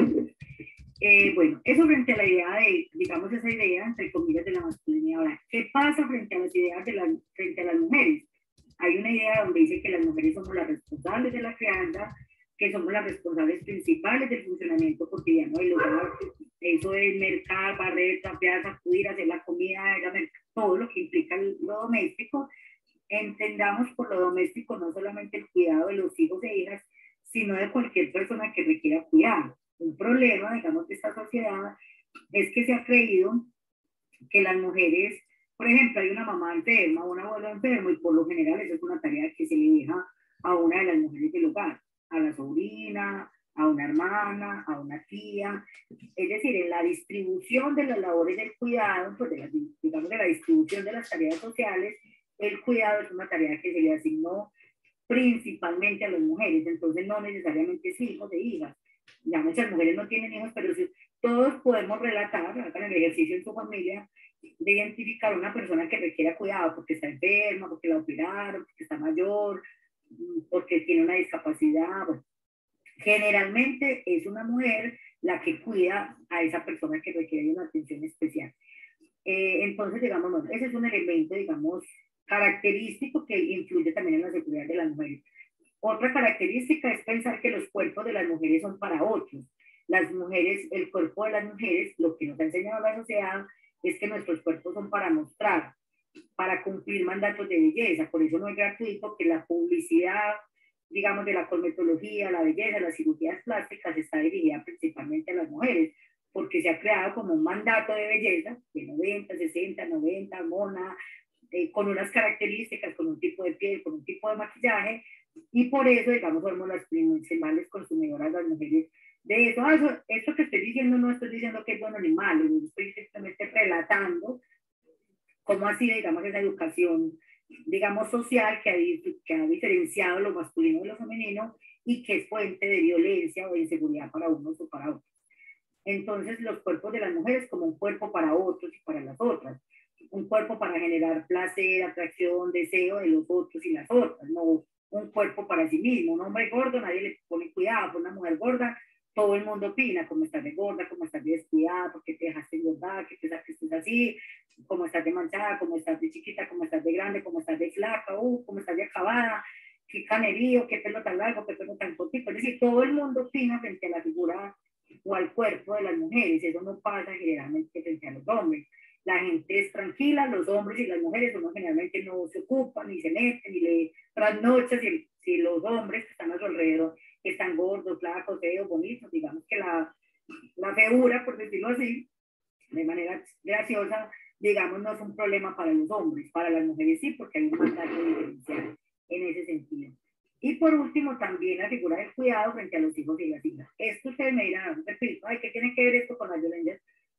Bueno, eso frente a la idea de, digamos, esa idea, entre comillas, de la masculinidad. Ahora, ¿qué pasa frente a las ideas frente a las mujeres? Hay una idea donde dice que las mujeres somos las responsables de la crianza, que somos las responsables principales del funcionamiento cotidiano del hogar. Eso es mercar, barrer, trapear, sacudir, hacer la comida, todo lo que implica lo doméstico. Entendamos por lo doméstico no solamente el cuidado de los hijos e hijas, sino de cualquier persona que requiera cuidado. Un problema, digamos, de esta sociedad es que se ha creído que las mujeres, por ejemplo, hay una mamá enferma, un abuelo enfermo, y por lo general eso es una tarea que se le deja a una de las mujeres del hogar, a la sobrina, a una hermana, a una tía. Es decir, en la distribución de las labores del cuidado, pues digamos de la distribución de las tareas sociales, el cuidado es una tarea que se le asignó principalmente a las mujeres, entonces no necesariamente es hijos e hijas. Ya muchas mujeres no tienen hijos, pero sí, todos podemos relatar, hagan el ejercicio en su familia, de identificar a una persona que requiera cuidado porque está enferma, porque la operaron, porque está mayor, porque tiene una discapacidad. Bueno, generalmente es una mujer la que cuida a esa persona que requiere una atención especial. Entonces, digamos, bueno, ese es un elemento, digamos, característico que influye también en la seguridad de las mujeres. Otra característica es pensar que los cuerpos de las mujeres son para otros. Las mujeres, el cuerpo de las mujeres, lo que nos ha enseñado la sociedad es que nuestros cuerpos son para mostrar, para cumplir mandatos de belleza. Por eso no es gratuito que la publicidad, digamos, de la cosmetología, la belleza, las cirugías plásticas está dirigida principalmente a las mujeres, porque se ha creado como un mandato de belleza de 90, 60, 90, mona, con unas características, con un tipo de piel, con un tipo de maquillaje, y por eso, digamos, somos las principales consumidoras las mujeres de eso. Esto que estoy diciendo no estoy diciendo que es bueno ni malo, estoy simplemente relatando cómo ha sido, digamos, esa educación, digamos, social que ha diferenciado lo masculino de lo femenino y que es fuente de violencia o de inseguridad para unos o para otros. Entonces, los cuerpos de las mujeres como un cuerpo para otros y para las otras. Un cuerpo para generar placer, atracción, deseo de los otros y las otras, no un cuerpo para sí mismo. Un hombre gordo, nadie le pone cuidado, por una mujer gorda, todo el mundo opina, cómo estás de gorda, cómo estás de descuidada, por qué te dejaste engordar, qué te saques así, cómo estás de manchada, cómo estás de chiquita, cómo estás de grande, cómo estás de flaca, cómo estás de acabada, qué canerío, qué pelo tan largo, qué pelo tan cortito. Es decir, todo el mundo opina frente a la figura o al cuerpo de las mujeres. Eso no pasa generalmente frente a los hombres. La gente es tranquila, los hombres y las mujeres uno generalmente no se ocupan, ni se meten, ni le trasnocha si los hombres que están a su alrededor están gordos, flacos, feos, bonitos. Digamos que la figura, por decirlo así, de manera graciosa, digamos, no es un problema para los hombres, para las mujeres sí, porque hay un mandato diferencial en ese sentido. Y por último, también la figura del cuidado frente a los hijos y las hijas. Esto ustedes me dirán, repito, ay, ¿qué tiene que ver esto con la violencia?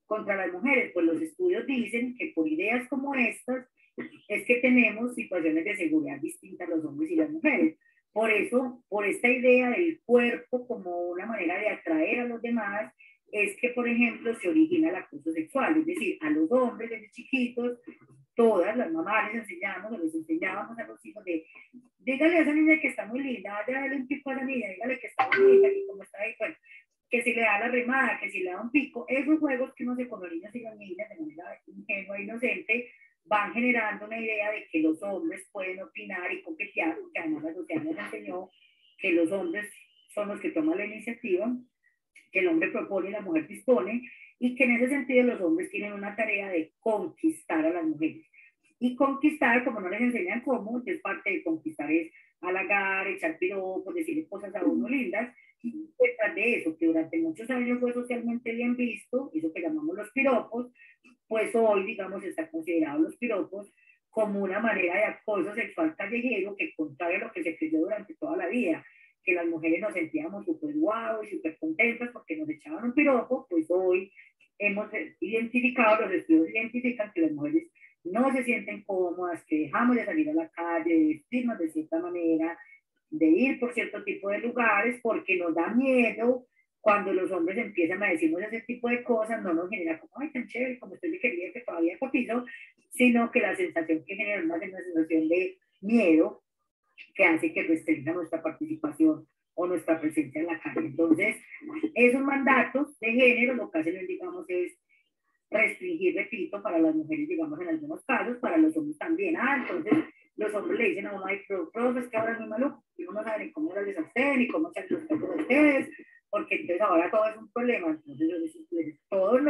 contra las mujeres? Pues los estudios dicen que por ideas como estas es que tenemos situaciones de seguridad distintas los hombres y las mujeres. Por eso, por esta idea del cuerpo como una manera de atraer a los demás, es que, por ejemplo, se origina el acoso sexual. Es decir, a los hombres desde chiquitos, todas las mamás les enseñamos, o les enseñábamos a los hijos de, dígale a esa niña que está muy linda, vaya a darle un pico a la niña, dígale que está bonita, que como está ahí, bueno, que si le da la remada, que si le da un pico, esos juegos que uno se con los niños y las niñas de manera ingenua e inocente, van generando una idea de que los hombres pueden opinar y coquetear, porque además la sociedad nos enseñó que los hombres son los que toman la iniciativa, que el hombre propone y la mujer dispone, y que en ese sentido los hombres tienen una tarea de conquistar a las mujeres. Y conquistar, como no les enseñan cómo, es parte de conquistar, es halagar, echar piropos, decirle cosas a uno lindas, y detrás de eso, que durante muchos años fue socialmente bien visto, eso que llamamos los piropos, pues hoy, digamos, está considerado los piropos como una manera de acoso sexual callejero que contrario a lo que se creyó durante toda la vida, que las mujeres nos sentíamos súper guau y súper contentas porque nos echaban un piropo, pues hoy hemos identificado, los estudios identifican que las mujeres no se sienten cómodas, que dejamos de salir a la calle, de vestirnos de cierta manera, de ir por cierto tipo de lugares, porque nos da miedo cuando los hombres empiezan a decirnos ese tipo de cosas, no nos genera como, ay, tan chévere, como estoy de querida que todavía cotizo, sino que la sensación que genera es una sensación de miedo que hace que restrinja nuestra participación o nuestra presencia en la calle. Entonces, esos mandatos de género lo que hacen, digamos, es restringir, repito, para las mujeres, digamos, en algunos casos, para los hombres también. Entonces, los hombres le dicen a mamá, profe, es que ahora es muy maluco, y uno no sabe ni cómo les a usted, ni cómo se los casos de ustedes, porque entonces ahora todo es un problema. Entonces, todo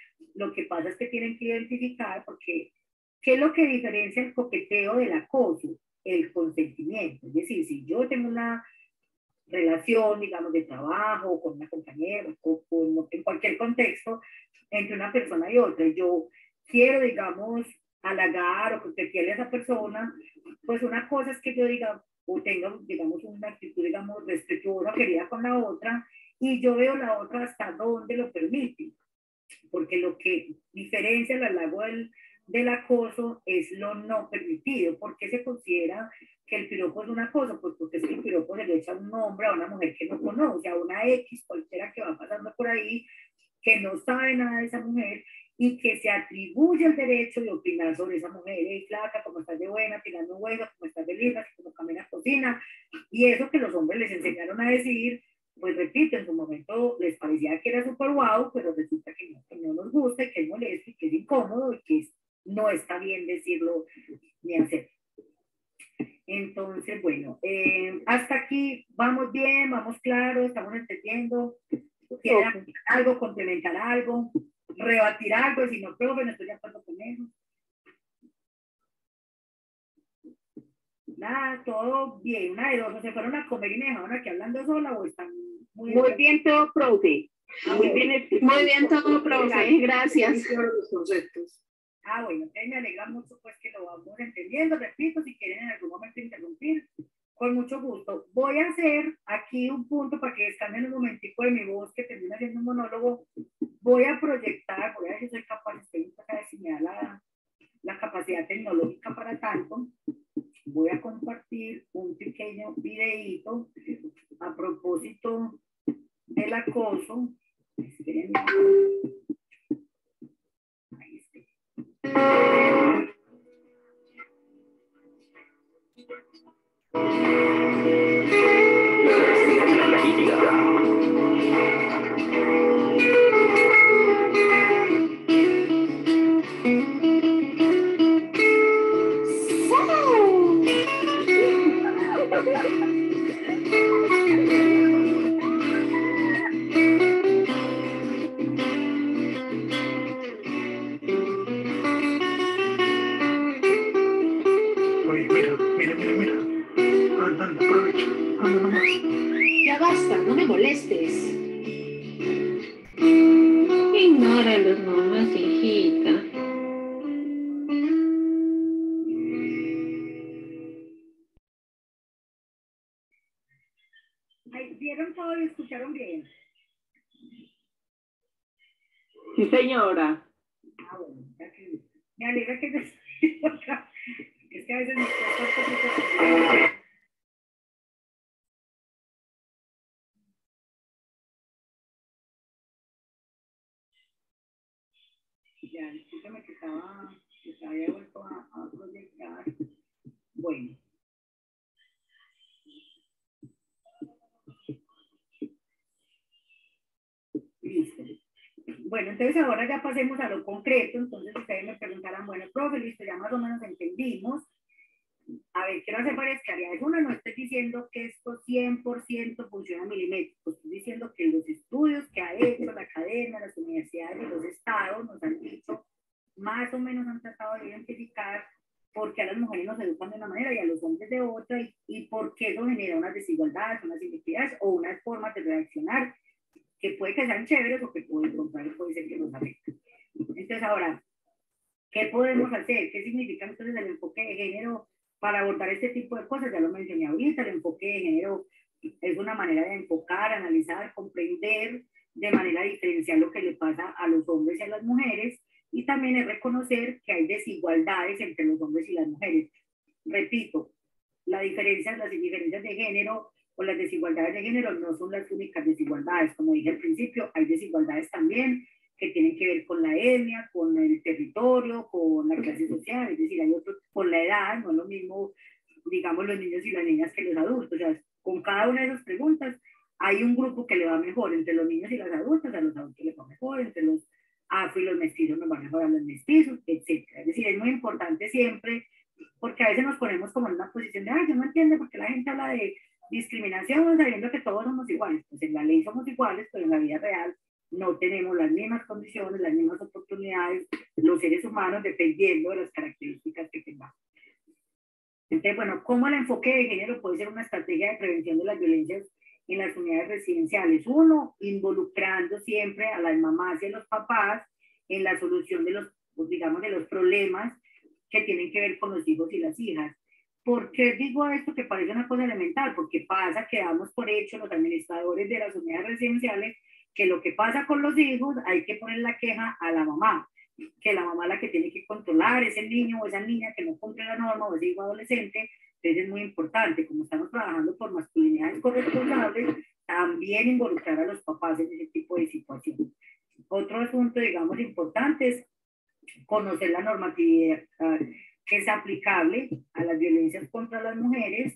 lo que pasa es que tienen que identificar, porque ¿qué es lo que diferencia el coqueteo del acoso? El consentimiento. Es decir, si yo tengo una relación, digamos, de trabajo, con una compañera, en cualquier contexto, entre una persona y otra, y yo quiero, digamos, halagar o coquetearle a esa persona, pues una cosa es que yo diga, o tenga, digamos, una actitud, digamos, respetuosa, querida con la otra, y yo veo la otra hasta dónde lo permite, porque lo que diferencia el halago del acoso es lo no permitido. ¿Por qué se considera que el piropo es un acoso? Pues porque es que el piropo se le echa a un hombre, a una mujer que no conoce, a una X, cualquiera que va pasando por ahí, que no sabe nada de esa mujer y que se atribuye el derecho de opinar sobre esa mujer. Hey, flaca, como estás de buena, tirando huesos, como estás de linda, como camina cocina. Y eso que los hombres les enseñaron a decir, pues repito, en su momento les parecía que era súper guau, pero resulta que no nos gusta, que es molesto, que es incómodo y que no está bien decirlo ni hacerlo. Entonces, bueno, hasta aquí vamos bien, vamos claros, estamos entendiendo. ¿Quieren algo, complementar algo, rebatir algo? Si no, profe, no estoy de acuerdo con eso. Nada, todo bien. Una de dos, ¿o se fueron a comer y me dejaron aquí hablando sola o están muy bien todo, profe? Muy bien todo, profe. Gracias. Ah, bueno, me alegra mucho pues que lo vamos entendiendo. Repito, si quieren en algún momento interrumpir, con mucho gusto. Voy a hacer aquí un punto para que descansen un momentico de mi voz que termina siendo un monólogo. Voy a proyectar, voy a ver si soy capaz, estoy de si me da la capacidad tecnológica para tanto. Voy a compartir un pequeño videíto a propósito del acoso. Esperen. Ahí está. Ya basta, no me molestes. Ignóralos nomás, hijita. ¿Vieron todo y escucharon bien? Sí, señora. Ah, bueno, ya que me alegra que te... Es que a veces me cuesta un poquito. Ya, discúlpame que había vuelto a proyectar. Bueno. Listo. Bueno, entonces ahora ya pasemos a lo concreto. Entonces ustedes me preguntarán, bueno, profe, listo, ya más o menos entendimos. A ver, quiero hacer varias claridades. Una, no estoy diciendo que esto 100% funciona milimétrico. Estoy diciendo que los estudios que ha hecho la academia, las universidades y los estados nos han dicho, más o menos han tratado de identificar por qué a las mujeres nos educan de una manera y a los hombres de otra y por qué eso genera unas desigualdades, unas inequidades o unas formas de reaccionar que puede que sean chéveres o que pueden contrario puede ser que nos afecten. Entonces ahora, ¿qué podemos hacer? ¿Qué significa entonces el enfoque de género para abordar este tipo de cosas? Ya lo mencioné ahorita, el enfoque de género es una manera de enfocar, analizar, comprender de manera diferencial lo que le pasa a los hombres y a las mujeres, y también es reconocer que hay desigualdades entre los hombres y las mujeres. Repito, las diferencias de género o las desigualdades de género no son las únicas desigualdades. Como dije al principio, hay desigualdades también que tienen que ver con la etnia, con el territorio, con la clase social, es decir, hay otros con la edad, no es lo mismo, digamos, los niños y las niñas que los adultos. O sea, con cada una de esas preguntas hay un grupo que le va mejor, entre los niños y los adultos, a los adultos les va mejor, entre los afro y los mestizos nos va mejor a los mestizos, etc. Es decir, es muy importante siempre, porque a veces nos ponemos como en una posición de, ay, yo no entiendo por qué la gente habla de discriminación sabiendo que todos somos iguales. Pues en la ley somos iguales, pero en la vida real no tenemos las mismas condiciones, las mismas oportunidades, los seres humanos, dependiendo de las características que tengamos. Entonces, bueno, ¿cómo el enfoque de género puede ser una estrategia de prevención de las violencias en las unidades residenciales? Uno, involucrando siempre a las mamás y a los papás en la solución de los, digamos, de los problemas que tienen que ver con los hijos y las hijas. ¿Por qué digo esto que parece una cosa elemental? Porque pasa que damos por hecho los administradores de las unidades residenciales que lo que pasa con los hijos hay que poner la queja a la mamá, que la mamá es la que tiene que controlar ese niño o esa niña que no cumple la norma o ese hijo adolescente. Entonces es muy importante, como estamos trabajando por masculinidades corresponsables, también involucrar a los papás en ese tipo de situaciones. Otro asunto, digamos, importante es conocer la normatividad que es aplicable a las violencias contra las mujeres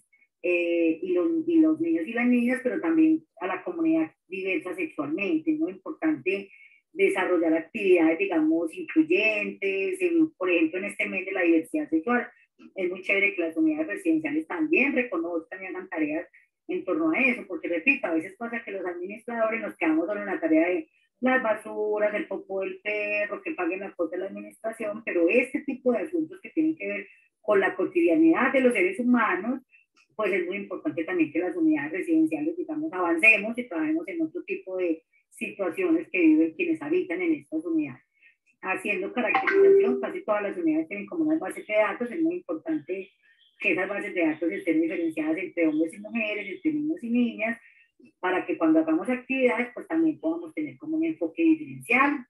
y los niños y las niñas, pero también a la comunidad diversa sexualmente. Es muy importante desarrollar actividades, digamos, incluyentes, por ejemplo, en este mes de la diversidad sexual. Es muy chévere que las unidades residenciales también reconozcan y hagan tareas en torno a eso, porque repito, a veces pasa que los administradores nos quedamos solo en la tarea de las basuras, el popó del perro, que paguen las cuotas de la administración, pero este tipo de asuntos que tienen que ver con la cotidianidad de los seres humanos, pues es muy importante también que las unidades residenciales, digamos, avancemos y trabajemos en otro tipo de situaciones que viven quienes habitan en estas unidades. Haciendo caracterización, casi todas las unidades tienen como unas bases de datos, es muy importante que esas bases de datos estén diferenciadas entre hombres y mujeres, entre niños y niñas, para que cuando hagamos actividades, pues también podamos tener como un enfoque diferencial.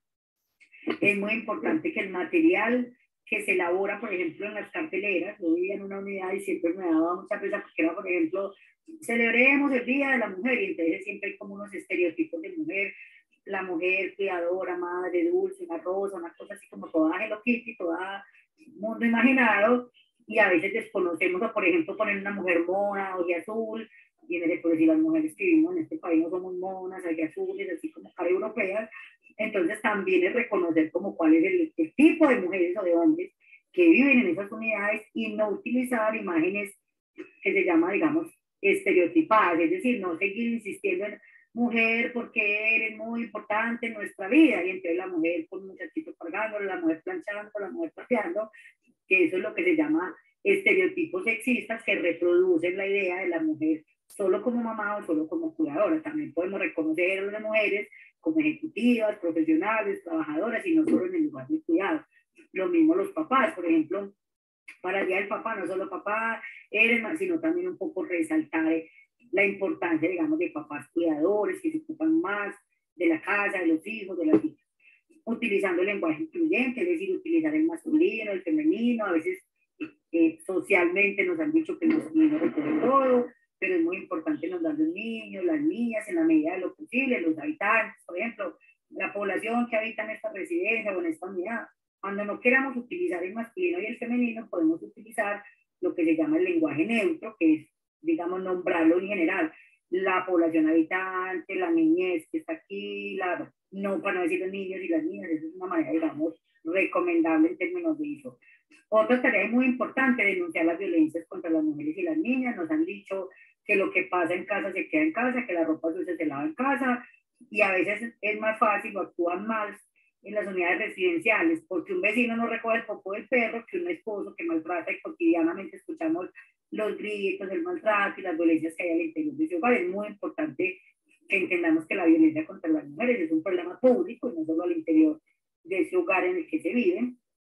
Es muy importante que el material que se elabora, por ejemplo, en las carteleras, yo vivía en una unidad y siempre me daba mucha pena porque era, por ejemplo, celebremos el Día de la Mujer, y entonces siempre hay como unos estereotipos de mujer, la mujer cuidadora, madre, dulce, una rosa, una cosa así como toda Hello Kitty, toda mundo imaginado, y a veces desconocemos, o por ejemplo, poner una mujer mona, ojo azul, y en ese, pues si las mujeres que vivimos en este país no somos monas, ojo azules, así como cara europeas, entonces también es reconocer como cuál es el tipo de mujeres o de hombres que viven en esas unidades y no utilizar imágenes que se llama, digamos, estereotipadas, es decir, no seguir insistiendo en mujer porque eres muy importante en nuestra vida, y entonces la mujer con un muchachito cargando, la mujer planchando, la mujer trapeando, que eso es lo que se llama estereotipos sexistas que reproducen la idea de la mujer solo como mamá o solo como cuidadora. También podemos reconocer a las mujeres como ejecutivas, profesionales, trabajadoras, y no solo en el lugar de cuidado. Lo mismo los papás, por ejemplo, para el Día del Papá, no solo papá eres más, sino también un poco resaltar la importancia, digamos, de papás cuidadores que se ocupan más de la casa, de los hijos, de las hijas. utilizando el lenguaje incluyente, es decir, utilizar el masculino, el femenino. A veces socialmente nos han dicho que el masculino recoge todo, pero es muy importante nombrar los niños, las niñas, en la medida de lo posible, los habitantes, por ejemplo, la población que habita en esta residencia o en esta unidad. Cuando no queramos utilizar el masculino y el femenino, podemos utilizar lo que se llama el lenguaje neutro, que es, digamos, nombrarlo en general. La población habitante, la niñez que está aquí, no para no decir los niños y las niñas, eso es una manera, digamos, recomendable en términos de eso. Otra tarea muy importante, denunciar las violencias contra las mujeres y las niñas. Nos han dicho que lo que pasa en casa se queda en casa, que la ropa sucia se lava en casa, y a veces es más fácil o actúan más en las unidades residenciales, porque un vecino no recoge el popó del perro que un esposo que maltrata, y cotidianamente escuchamos los gritos, el maltrato y las violencias que hay al interior de ese hogar. Es muy importante que entendamos que la violencia contra las mujeres es un problema público y no solo al interior de ese hogar en el que se vive,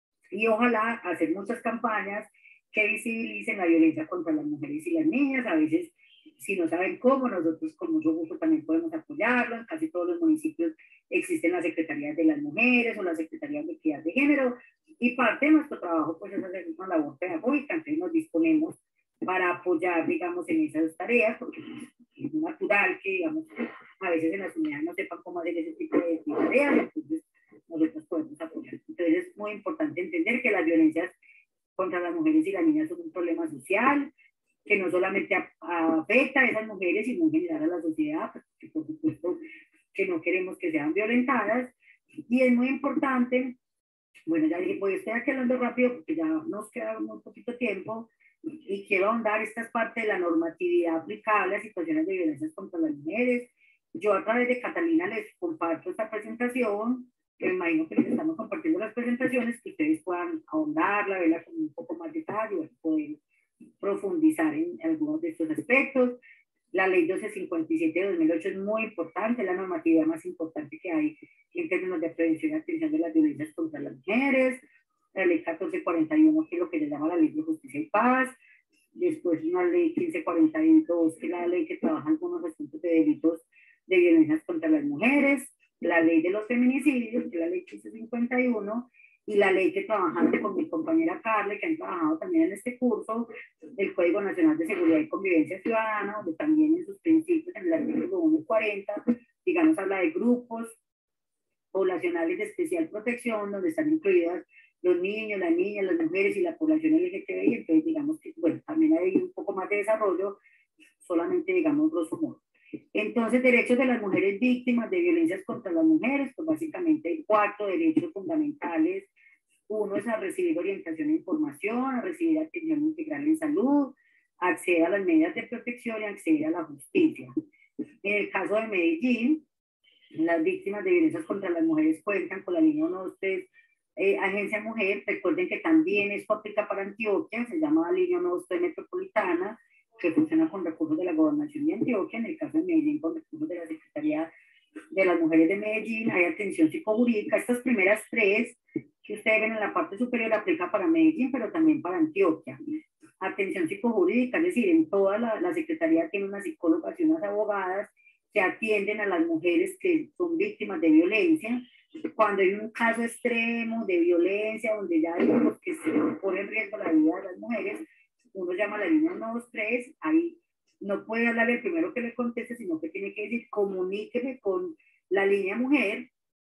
y ojalá hacer muchas campañas que visibilicen la violencia contra las mujeres y las niñas. A veces, si no saben cómo, nosotros con mucho gusto también podemos apoyarlo. En casi todos los municipios existen las secretarías de las mujeres o las secretarías de equidad de género, y parte de nuestro trabajo pues es hacer una labor pedagógica. Entonces nos disponemos para apoyar, digamos, en esas tareas, porque es natural que, digamos, a veces en las unidades no sepan cómo hacer ese tipo de tareas, entonces nosotros podemos apoyar. Entonces es muy importante entender que las violencias contra las mujeres y las niñas son un problema social, que no solamente afecta a esas mujeres, sino en general a la sociedad, porque por supuesto que no queremos que sean violentadas. Y es muy importante, bueno, ya dije, pues estoy aquí hablando rápido porque ya nos queda muy poquito tiempo, y quiero ahondar, esta es parte de la normatividad aplicable a situaciones de violencias contra las mujeres. Yo a través de Catalina les comparto esta presentación, que me imagino que les estamos compartiendo las presentaciones, que ustedes puedan ahondarla, verla con un poco más detalle, poder profundizar en algunos de estos aspectos. La ley 1257 de 2008 es muy importante, es la normatividad más importante que hay en términos de prevención y atención de las violencias contra las mujeres. La ley 1441, que es lo que se llama la ley de justicia y paz. Después una ley 1542, que es la ley que trabaja algunos asuntos de delitos de violencias contra las mujeres. La ley de los feminicidios, que es la ley 1551, y la ley que trabajamos con mi compañera Carla, que han trabajado también en este curso, el Código Nacional de Seguridad y Convivencia Ciudadana, donde también en sus principios, en el artículo 1 y 40, digamos, habla de grupos poblacionales de especial protección, donde están incluidas los niños, las niñas, las mujeres y la población LGTBI. Entonces, digamos que, bueno, también hay un poco más de desarrollo, solamente, digamos, grosso modo. Entonces, derechos de las mujeres víctimas de violencias contra las mujeres, pues básicamente hay 4 derechos fundamentales. Uno es a recibir orientación e información, a recibir atención integral en salud, acceder a las medidas de protección y acceder a la justicia. En el caso de Medellín, las víctimas de violencias contra las mujeres cuentan con la línea 123 Agencia Mujer. Recuerden que también esto aplica para Antioquia, se llama la línea 123 Metropolitana, que funciona con recursos de la Gobernación de Antioquia. En el caso de Medellín, con recursos de la Secretaría de las Mujeres de Medellín. Hay atención psicojurídica. Estas primeras 3 que ustedes ven en la parte superior aplica para Medellín, pero también para Antioquia. Atención psicojurídica, es decir, en toda la Secretaría tiene unas psicólogas y unas abogadas que atienden a las mujeres que son víctimas de violencia. Cuando hay un caso extremo de violencia, donde ya hay unos que se pone en riesgo la vida de las mujeres, uno llama a la línea 123, ahí no puede hablar el primero que le conteste, sino que tiene que decir, comuníqueme con la línea mujer,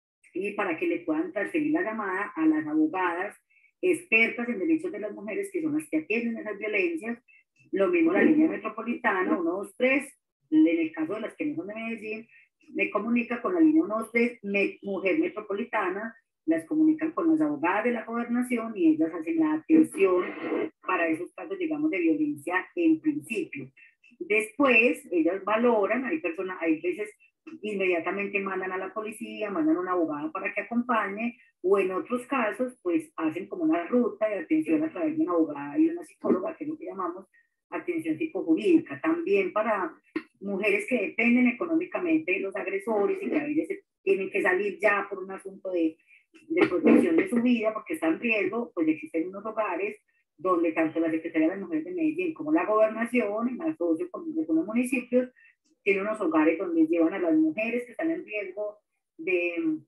y para que le puedan transferir la llamada a las abogadas expertas en derechos de las mujeres, que son las que atienden esas violencias. Lo mismo la línea metropolitana 123, en el caso de las que no son de Medellín, me comunica con la línea 123 Mujer Metropolitana, las comunican con las abogadas de la gobernación y ellas hacen la atención para esos casos, digamos, de violencia en principio. Después, ellas valoran, hay veces inmediatamente mandan a la policía, mandan a una abogada para que acompañe, o en otros casos, pues hacen como una ruta de atención a través de una abogada y una psicóloga, que es lo que llamamos atención psicojurídica. También para mujeres que dependen económicamente de los agresores y que a veces tienen que salir ya por un asunto de protección de su vida porque está en riesgo, pues existen unos hogares donde tanto la Secretaría de las Mujeres de Medellín como la Gobernación, en asocio con algunos municipios, tienen unos hogares donde llevan a las mujeres que están en riesgo de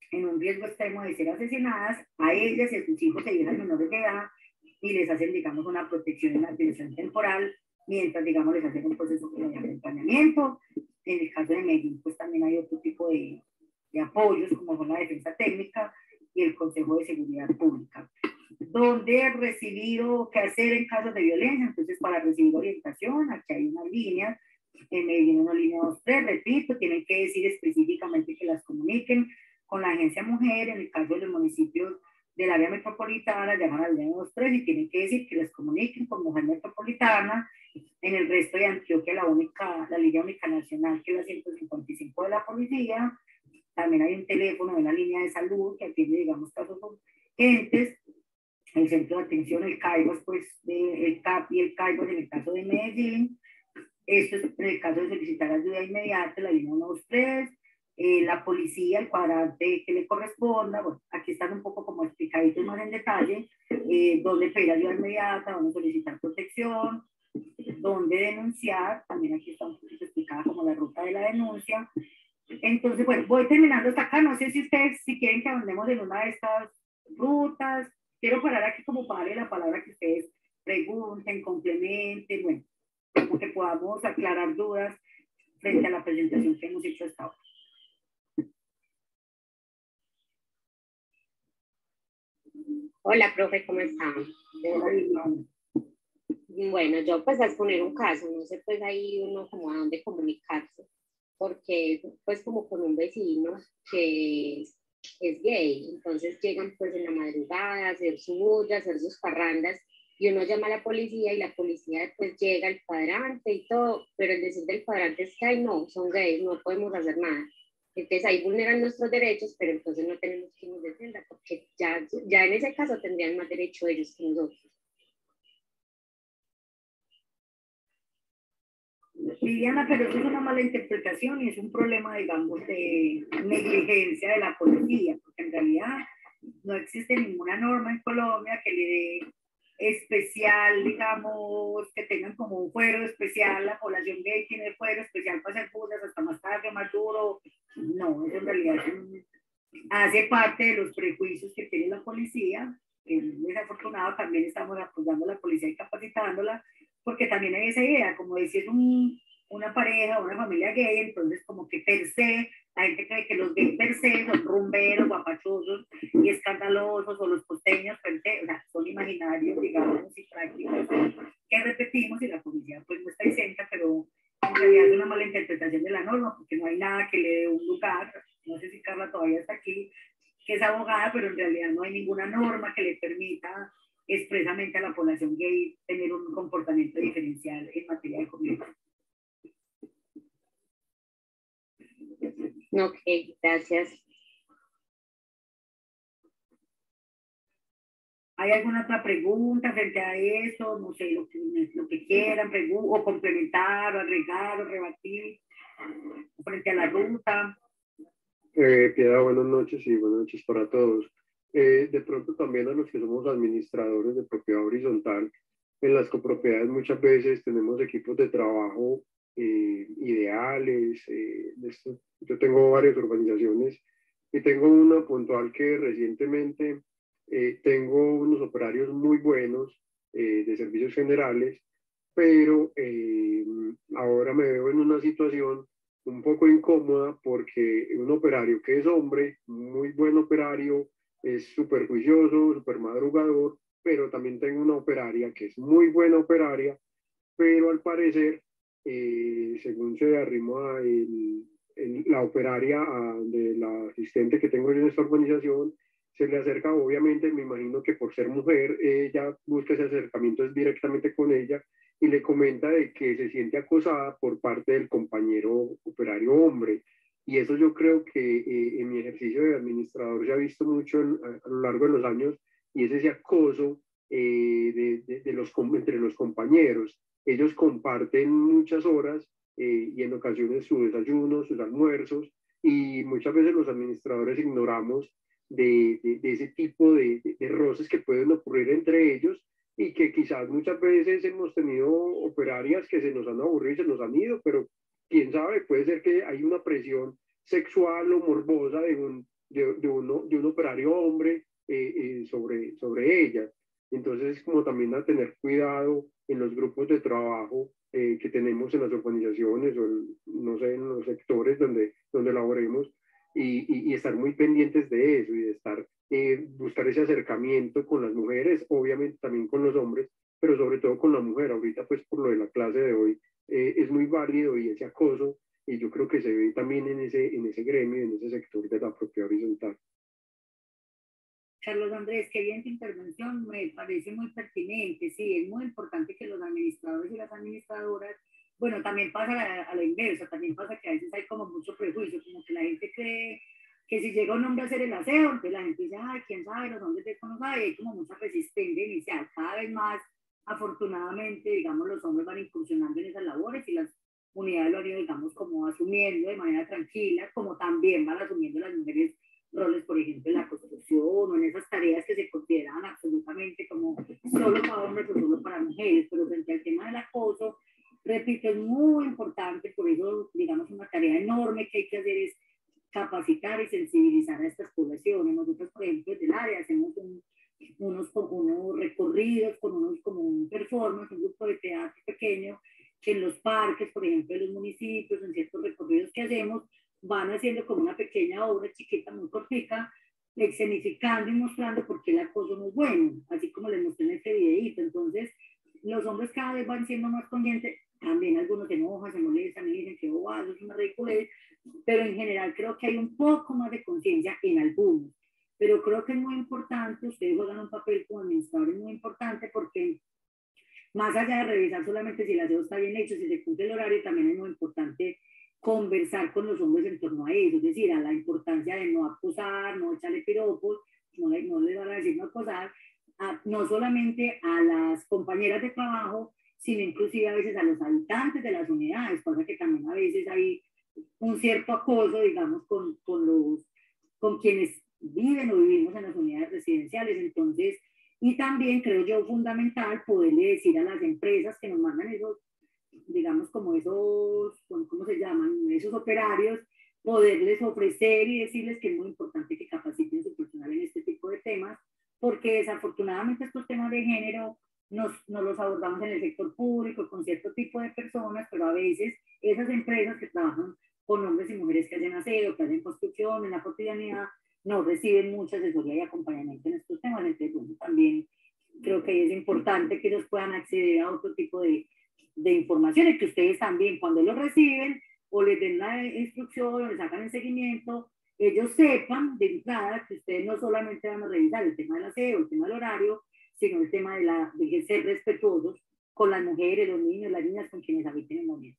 en un riesgo extremo de ser asesinadas, a ellas y a sus hijos e hijas menores de edad, y les hacen, digamos, una protección en la atención temporal, mientras, digamos, les hacen un proceso de acompañamiento. En el caso de Medellín, pues también hay otro tipo de apoyos, como son la defensa técnica y el Consejo de Seguridad Pública. ¿Dónde recibir o qué hacer en casos de violencia? Entonces, para recibir orientación, aquí hay unas líneas, en Medellín una línea 23, repito, tienen que decir específicamente que las comuniquen con la agencia mujer. En el caso de los municipios del área metropolitana, llaman a la línea 23 y tienen que decir que las comuniquen con mujer metropolitana. En el resto de Antioquia, la línea única nacional, que es la 155 de la policía. También hay un teléfono de una línea de salud que atiende, digamos, casos urgentes. El centro de atención, el CAIBOS, pues, el CAP y el CAIBOS en el caso de Medellín. Esto es en el caso de solicitar ayuda inmediata, la línea 123, la policía, el cuadrante que le corresponda. Bueno, aquí están un poco como explicaditos más en detalle, dónde pedir ayuda inmediata, dónde solicitar protección, dónde denunciar. También aquí está un poquito explicada como la ruta de la denuncia. Entonces, bueno, voy terminando hasta acá. No sé si ustedes, si quieren que andemos en una de estas rutas. Quiero parar aquí como para darle la palabra que ustedes pregunten, complementen, bueno, como que podamos aclarar dudas frente a la presentación que hemos hecho hasta ahora. Hola, profe, ¿cómo están? Bueno, yo pues a exponer un caso, no sé pues ahí uno como a dónde comunicarse, porque pues como con un vecino que es gay, entonces llegan pues en la madrugada a hacer su bulla, a hacer sus parrandas, y uno llama a la policía y la policía pues llega al cuadrante y todo, pero el decir del cuadrante es que ay no, son gays, no podemos hacer nada. Entonces ahí vulneran nuestros derechos, pero entonces no tenemos quien nos defienda, porque ya en ese caso tendrían más derecho ellos que nosotros. Liliana, pero eso es una mala interpretación y es un problema, digamos, de negligencia de la policía, porque en realidad no existe ninguna norma en Colombia que le dé especial, digamos, que tengan como un fuero especial. La población gay tiene fuero especial para hacer burlas hasta más tarde, más duro. No, eso en realidad hace parte de los prejuicios que tiene la policía. Desafortunado, también estamos apoyando a la policía y capacitándola, porque también hay esa idea, como decir una pareja o una familia gay, entonces como que per se, la gente cree que los gays per se son rumberos, guapachosos y escandalosos, o los costeños per se, o sea, son imaginarios, digamos, y prácticas que repetimos, y la policía pues no está exenta, pero en realidad es una mala interpretación de la norma, porque no hay nada que le dé un lugar. No sé si Carla todavía está aquí, que es abogada, pero en realidad no hay ninguna norma que le permita expresamente a la población gay tener un comportamiento diferencial en materia de convivencia. Ok, gracias. ¿Hay alguna otra pregunta frente a eso? No sé, lo que quieran, o complementar, o agregar, o rebatir, frente a la ruta. Piedad, buenas noches y buenas noches para todos. De pronto también a los que somos administradores de propiedad horizontal, en las copropiedades muchas veces tenemos equipos de trabajo ideales. Yo tengo varias urbanizaciones y tengo una puntual que recientemente tengo unos operarios muy buenos de servicios generales, pero ahora me veo en una situación un poco incómoda porque un operario que es hombre, muy buen operario, es súper juicioso, súper madrugador, pero también tengo una operaria que es muy buena operaria, pero al parecer, según se arrima la operaria de la asistente que tengo en esta urbanización, se le acerca, obviamente, me imagino que por ser mujer, ella busca ese acercamiento directamente con ella y le comenta de que se siente acosada por parte del compañero operario hombre. Y eso yo creo que en mi ejercicio de administrador se ha visto mucho a lo largo de los años, y es ese acoso entre los compañeros. Ellos comparten muchas horas y en ocasiones su desayuno, sus almuerzos, y muchas veces los administradores ignoramos de ese tipo de roces que pueden ocurrir entre ellos, y que quizás muchas veces hemos tenido operarias que se nos han aburrido y se nos han ido, pero quién sabe, puede ser que hay una presión sexual o morbosa de un operario hombre sobre ellas. Entonces, como también a tener cuidado en los grupos de trabajo que tenemos en las organizaciones o no sé, en los sectores donde laboremos y estar muy pendientes de eso y de estar, buscar ese acercamiento con las mujeres, obviamente también con los hombres, pero sobre todo con la mujer. Ahorita, pues por lo de la clase de hoy, es muy válido y ese acoso, y yo creo que se ve también en ese gremio, en ese sector de la propiedad horizontal. Carlos Andrés, qué bien tu intervención, me parece muy pertinente. Sí, es muy importante que los administradores y las administradoras, bueno, también pasa a la inversa, también pasa que a veces hay como mucho prejuicio, como que la gente cree que si llega un hombre a hacer el aseo, entonces la gente dice, ay, quién sabe, los hombres de no sabe, y hay como mucha resistencia inicial. Cada vez más, afortunadamente, digamos, los hombres van incursionando en esas labores y las unidades lo han ido, digamos, como asumiendo de manera tranquila, como también van asumiendo las mujeres roles, por ejemplo, en la construcción o en esas tareas que se consideran absolutamente como solo para hombres o solo para mujeres, pero frente al tema del acoso, repito, es muy importante, por eso, digamos, una tarea enorme que hay que hacer es capacitar y sensibilizar a estas poblaciones. Nosotros, por ejemplo, desde el área hacemos unos recorridos con como un performance, un grupo de teatro pequeño, que en los parques, por ejemplo, de los municipios, en ciertos recorridos que hacemos, van haciendo como una pequeña obra chiquita, muy cortica, escenificando y mostrando por qué el acoso no es bueno, así como les mostré en este videíto. Entonces, los hombres cada vez van siendo más conscientes, también algunos se enojan, se molestan y dicen que bobado, es una ridiculez, pero en general creo que hay un poco más de conciencia en algunos. Pero creo que es muy importante, ustedes juegan un papel como administradores muy importante, porque más allá de revisar solamente si el aseo está bien hecho, si se cumple el horario, también es muy importante conversar con los hombres en torno a eso, es decir, a la importancia de no acosar, no echarle piropos, no les van a decir no acosar, no solamente a las compañeras de trabajo, sino inclusive a veces a los habitantes de las unidades, cosa que también a veces hay un cierto acoso, digamos, con quienes viven o vivimos en las unidades residenciales. Entonces, y también creo yo fundamental poderle decir a las empresas que nos mandan esos, digamos, como esos, ¿cómo se llaman? Esos operarios, poderles ofrecer y decirles que es muy importante que capaciten su personal en este tipo de temas, porque desafortunadamente estos temas de género nos los abordamos en el sector público con cierto tipo de personas, pero a veces esas empresas que trabajan con hombres y mujeres que hacen aseo, que hacen construcción en la cotidianidad, no reciben mucha asesoría y acompañamiento en estos temas. Entonces, bueno, también creo que es importante que ellos puedan acceder a otro tipo de informaciones, que ustedes también cuando lo reciben o les den la instrucción o les hagan el seguimiento, ellos sepan de entrada que ustedes no solamente van a revisar el tema del aseo, el tema del horario, sino el tema de ser respetuosos con las mujeres, los niños, las niñas con quienes habiten en la unidad.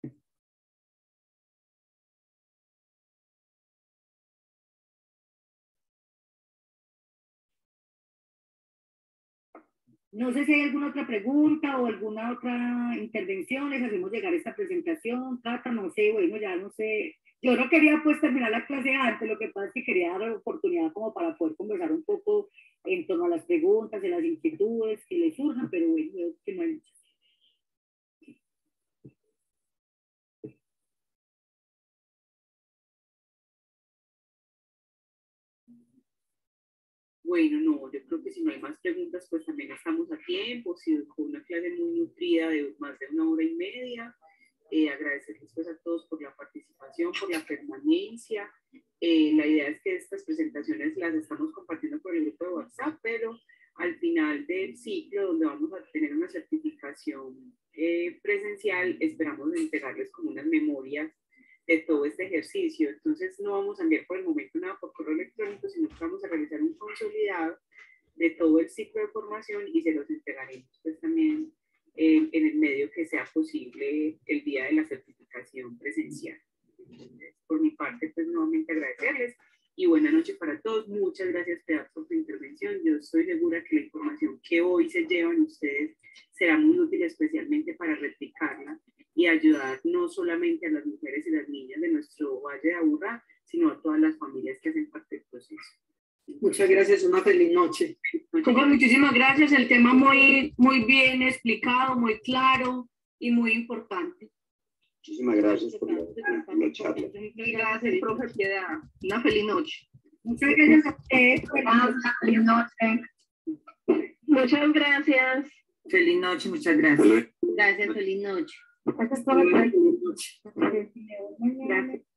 No sé si hay alguna otra pregunta o alguna otra intervención, les hacemos llegar esta presentación, Cata, no sé, bueno, ya no sé. Yo no quería pues terminar la clase antes, lo que pasa es que quería dar oportunidad como para poder conversar un poco en torno a las preguntas, de las inquietudes que les surjan, pero bueno, veo que no hay muchas. Bueno, no, yo creo que si no hay más preguntas, pues también estamos a tiempo. Si fue una clase muy nutrida de más de 1 hora y media. Agradecerles pues a todos por la participación, por la permanencia. La idea es que estas presentaciones las estamos compartiendo por el grupo de WhatsApp, pero al final del ciclo, donde vamos a tener una certificación presencial, esperamos entregarles como unas memorias de todo este ejercicio. Entonces no vamos a enviar por el momento nada por correo electrónico, sino que vamos a realizar un consolidado de todo el ciclo de formación y se los entregaremos pues también en el medio que sea posible el día de la certificación presencial. Entonces, por mi parte, pues nuevamente agradecerles y buenas noches para todos. Muchas gracias, Piedad, por tu intervención. Yo estoy segura que la información que hoy se llevan ustedes será muy útil, especialmente para replicarla y ayudar no solamente a las mujeres y las niñas de nuestro Valle de Aburrá, sino a todas las familias que hacen parte del proceso. Muchas gracias, una feliz noche. Muchísimas gracias, el tema muy bien explicado, muy claro y muy importante. Muchísimas gracias por la charla. Gracias, profe Piedad. Una feliz noche. Muchas gracias a ustedes. Feliz noche. Muchas gracias. Feliz noche, muchas gracias. Gracias, feliz noche. Gracias por la Feliz noche. Gracias.